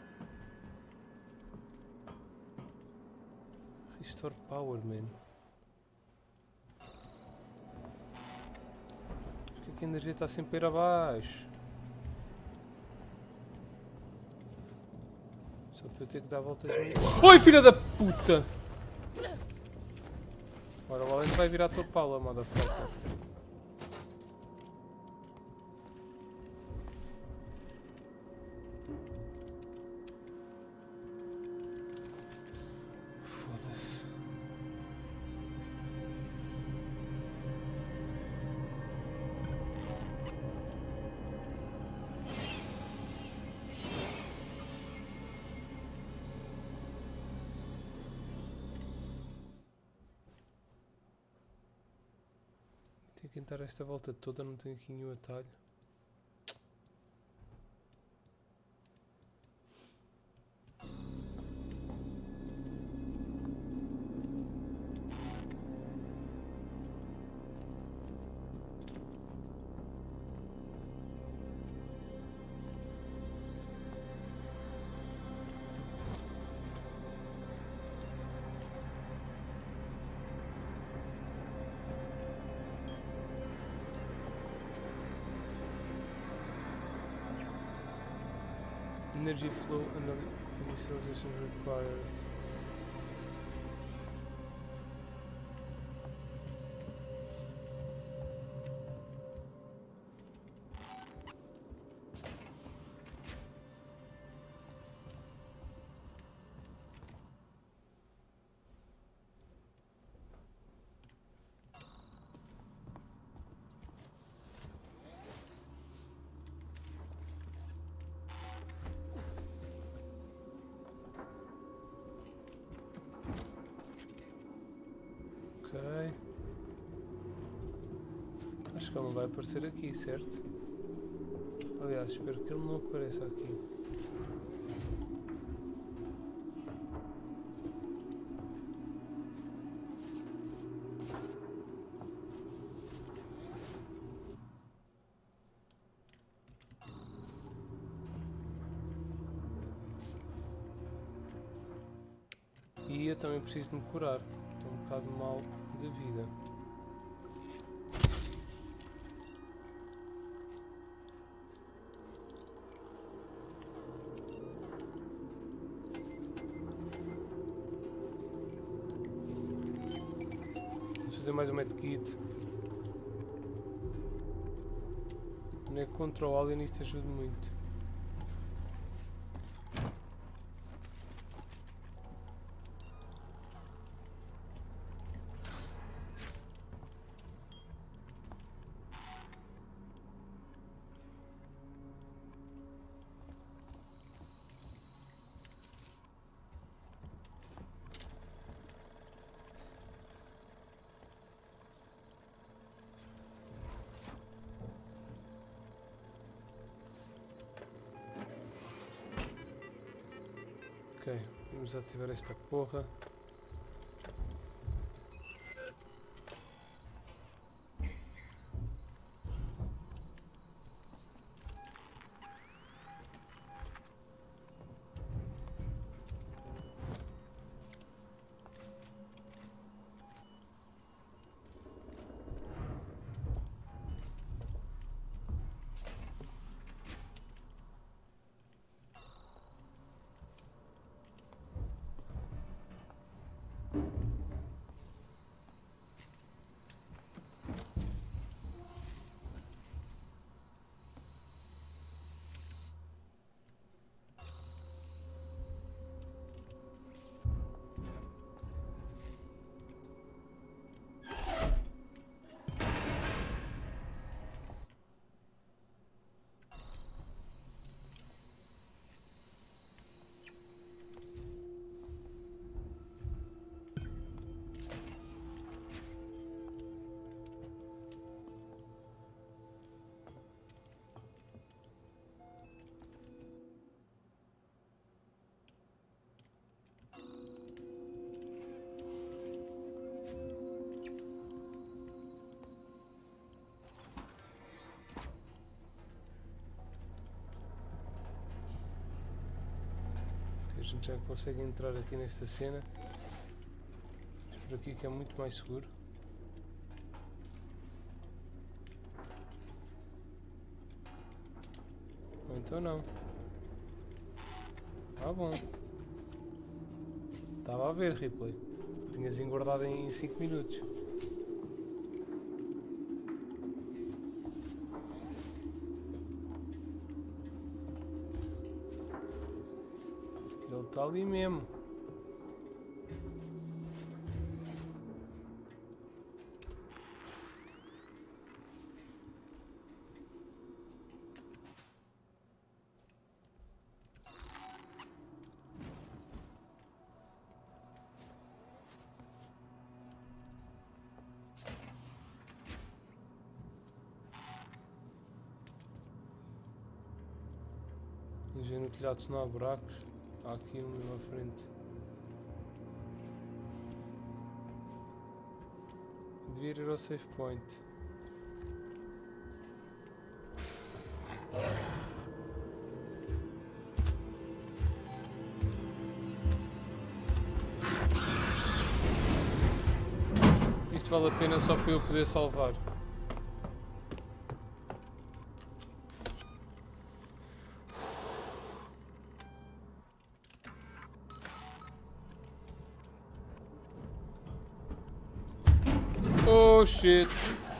Restore power, man. Porque que a energia está sempre a ir abaixo? Só para eu ter que dar voltas meio... Oi, filha da puta! Ora, o Alan vai virar a tua pala, motherfucker. Tenho que entrar esta volta toda, não tenho aqui nenhum atalho. Energy flow initialization requires. Ok. Acho que ele não vai aparecer aqui, certo? Aliás, espero que ele não apareça aqui. E eu também preciso de me curar. Estou um bocado mal de vida. Vamos fazer mais um medkit. Não é contra o alien, isto ajuda muito. Ok, vamos ativar esta porra. A gente já consegue entrar aqui nesta cena. Mas por aqui que é muito mais seguro. Ou então não. Tá bom. Estava a ver, Ripley. Tinhas engordado em cinco minutos. Ele está ali mesmo. Engenho telhado, se não há buracos. Há aqui um à frente. Devia ir ao save point. Isto vale a pena só para eu poder salvar. Oh shit.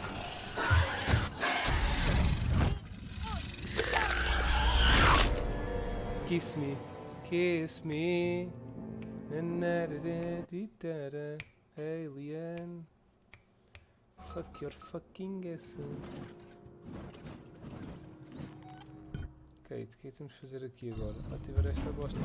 Kiss me, kiss me. Alien. Fuck your fucking ass. Ok, o que é que temos de fazer aqui agora? Ativar esta bosta.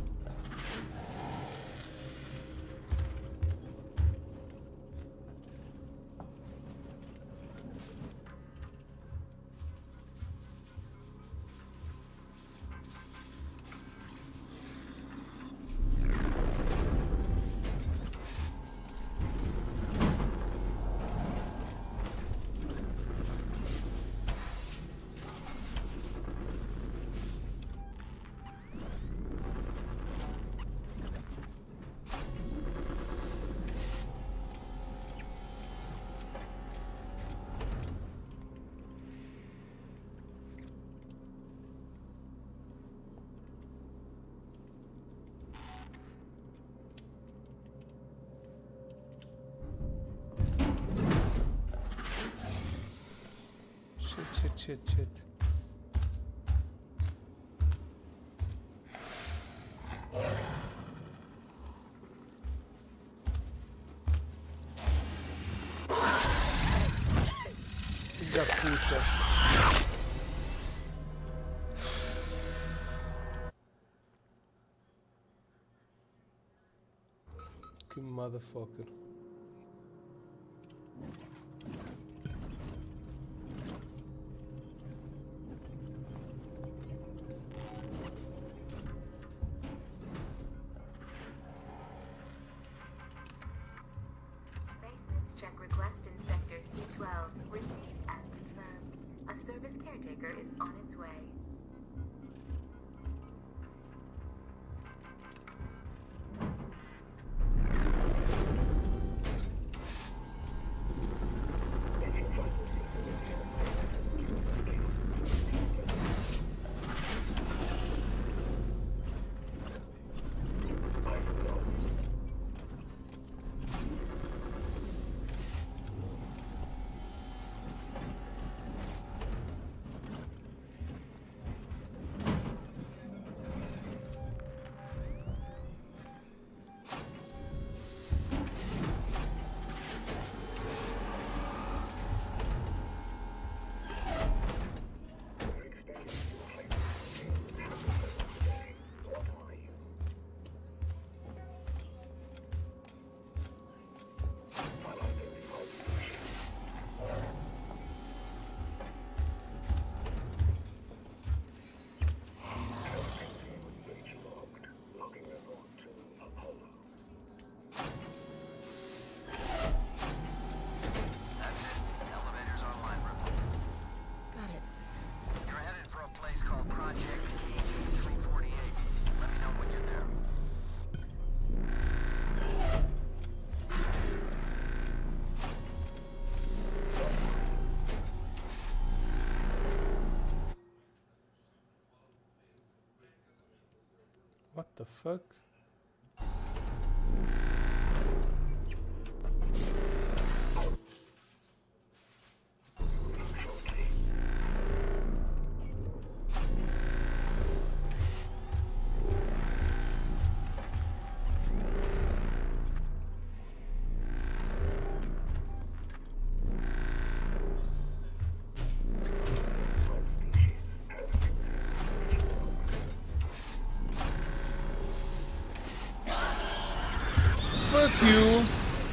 Shit, shit, shit. Filho da puta. Que motherfucker. caretaker is on its way. If you find this facility in a state that isn't communicating, please let me know. I'm lost. We're expecting you to hide something. Have a better day. What are you? Unidentified species. Helping team engage logged. Logging report to Apollo. That's it. Elevator's online, Ripley. Got it. You're headed for a place called Project K G three forty-eight. Let me know when you're there. What the fuck? Shortly. Five species. Helping team engage logged. Fuck you!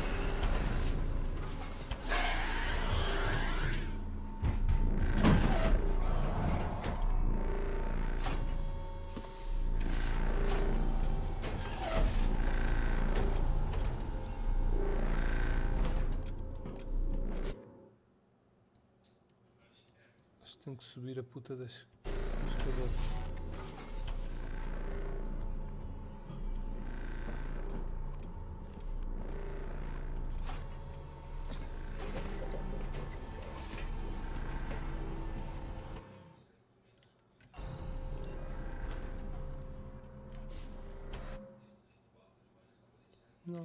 Acho que tenho que subir a puta das das escadas. Não.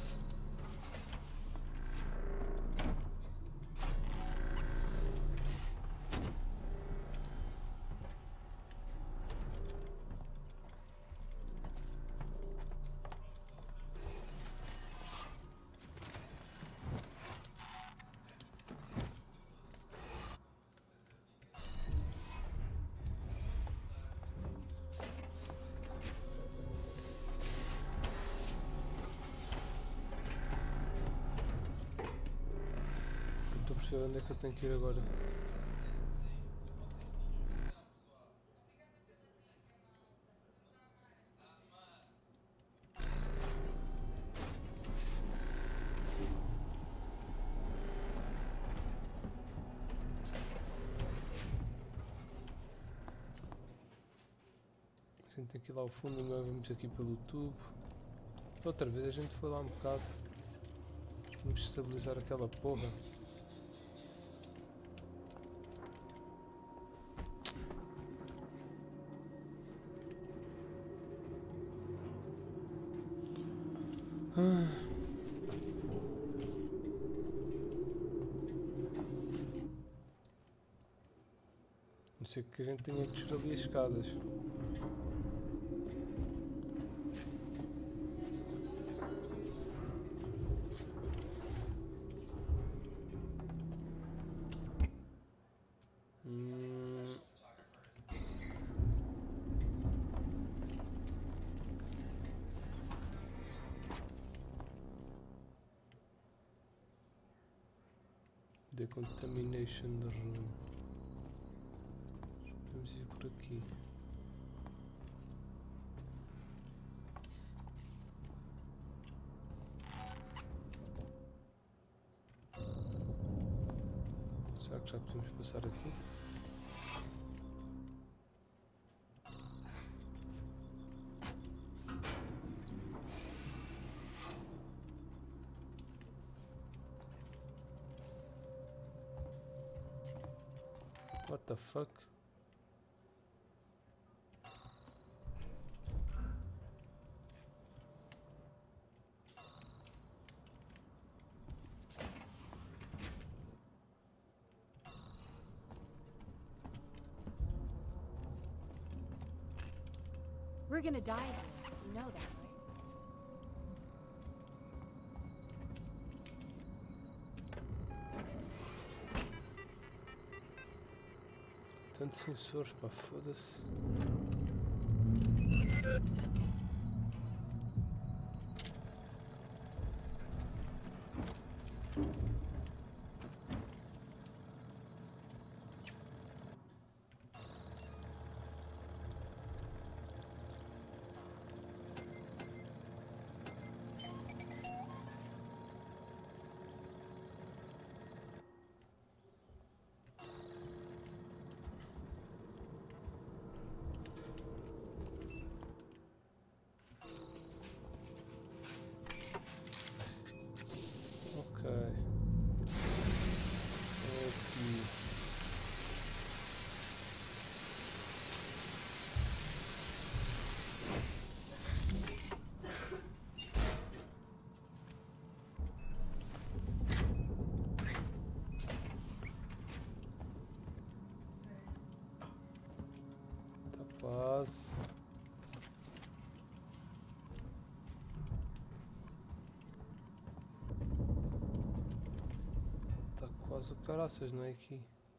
Não estou a perceber onde é que eu tenho que ir agora. A gente tem que ir lá ao fundo, agora vamos aqui pelo tubo. Outra vez a gente foi lá um bocado. Vamos estabilizar aquela porra. Ah. Não sei que a gente tenha que descer ali as escadas. Hum. Decontamination room. Vamos ir por aqui. Será que já podemos passar aqui? What the fuck? We're gonna die here. You know that, right? Tantos sensores, pá, foda-se. Ok. Aqui. Tá quase. Tá quase o caraças, não é aqui?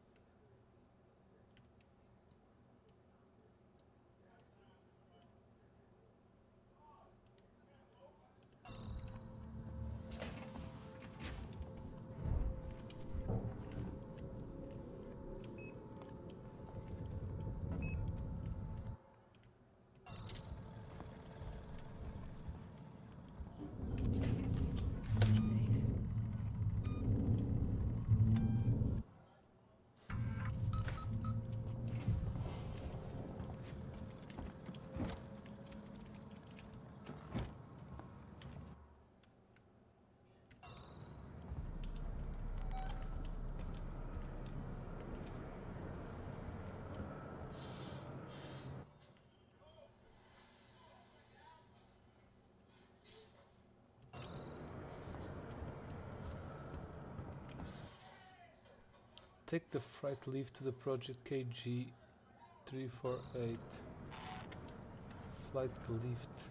Take the freight lift to the project K G three four eight. Flight lift.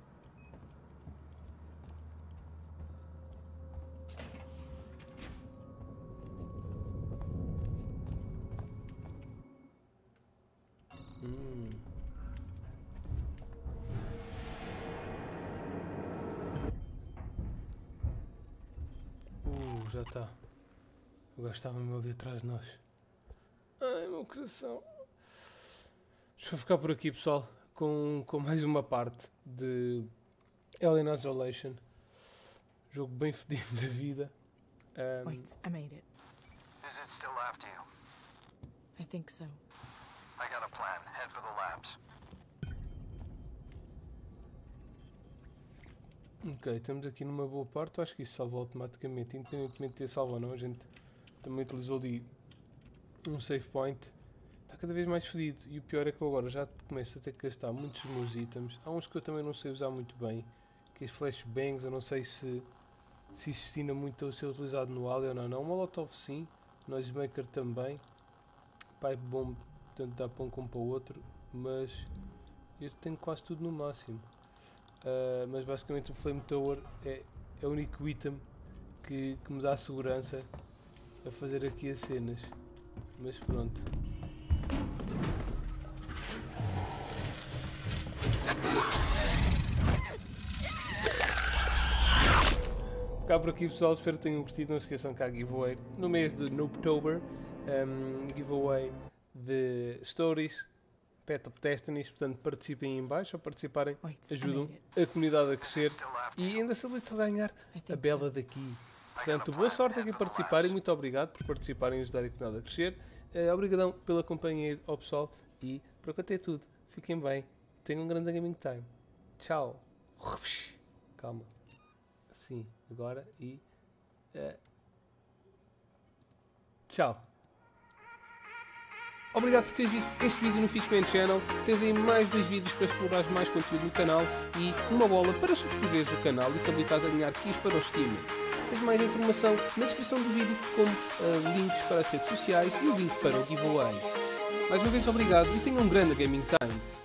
Hum. Uh, já está. O gajo estava mesmo ali atrás de nós. Ai, meu coração. Deixa eu ficar por aqui, pessoal, com, com mais uma parte de Alien Isolation. Jogo bem fedido da vida. Um, Wait, I made it. Is it still after you? I think so. I got a plan. Head for the labs. ok, estamos aqui numa boa parte. Eu acho que isso salva automaticamente, independentemente de ter salvo ou não. A gente também utilizou ali um save point. Está cada vez mais fedido. E o pior é que eu agora já começo a ter que gastar muitos dos meus itens. Há uns que eu também não sei usar muito bem, que é os flashbangs. Eu não sei se se isso destina muito a ser utilizado no Alien ou não. Molotov sim, Noisemaker também, Pipe Bomb tanto dá para um como para o outro, mas eu tenho quase tudo no máximo. Uh, mas basicamente o Flamethrower é, é o único item que, que me dá segurança a fazer aqui as cenas. Mas pronto. Cá por aqui, pessoal, espero que tenham curtido. Não se esqueçam que há giveaway no mês de Nooktober, um, giveaway de stories, Pet of Destinies, portanto participem aí em baixo. Ao participarem Wait, ajudam I made it. a comunidade a crescer e ainda se habilitam a ganhar I a think bela so. daqui. Portanto, boa sorte a quem participarem, muito obrigado por participarem e ajudarem a comunidade a crescer. Uh, obrigadão pela companhia ao pessoal e por quanto é tudo. Fiquem bem, tenham um grande gaming time. Tchau. Calma. Sim, agora e uh, tchau. Obrigado por teres visto este vídeo no Fishman Channel. Tens aí mais dois vídeos para explorar mais conteúdo no canal e uma bola para subscreveres o canal e te habilitares a ganhar keys para o Steam. Tens mais informação na descrição do vídeo, como uh, links para as redes sociais e o link para o giveaway. Mais uma vez obrigado e tenha um grande gaming time.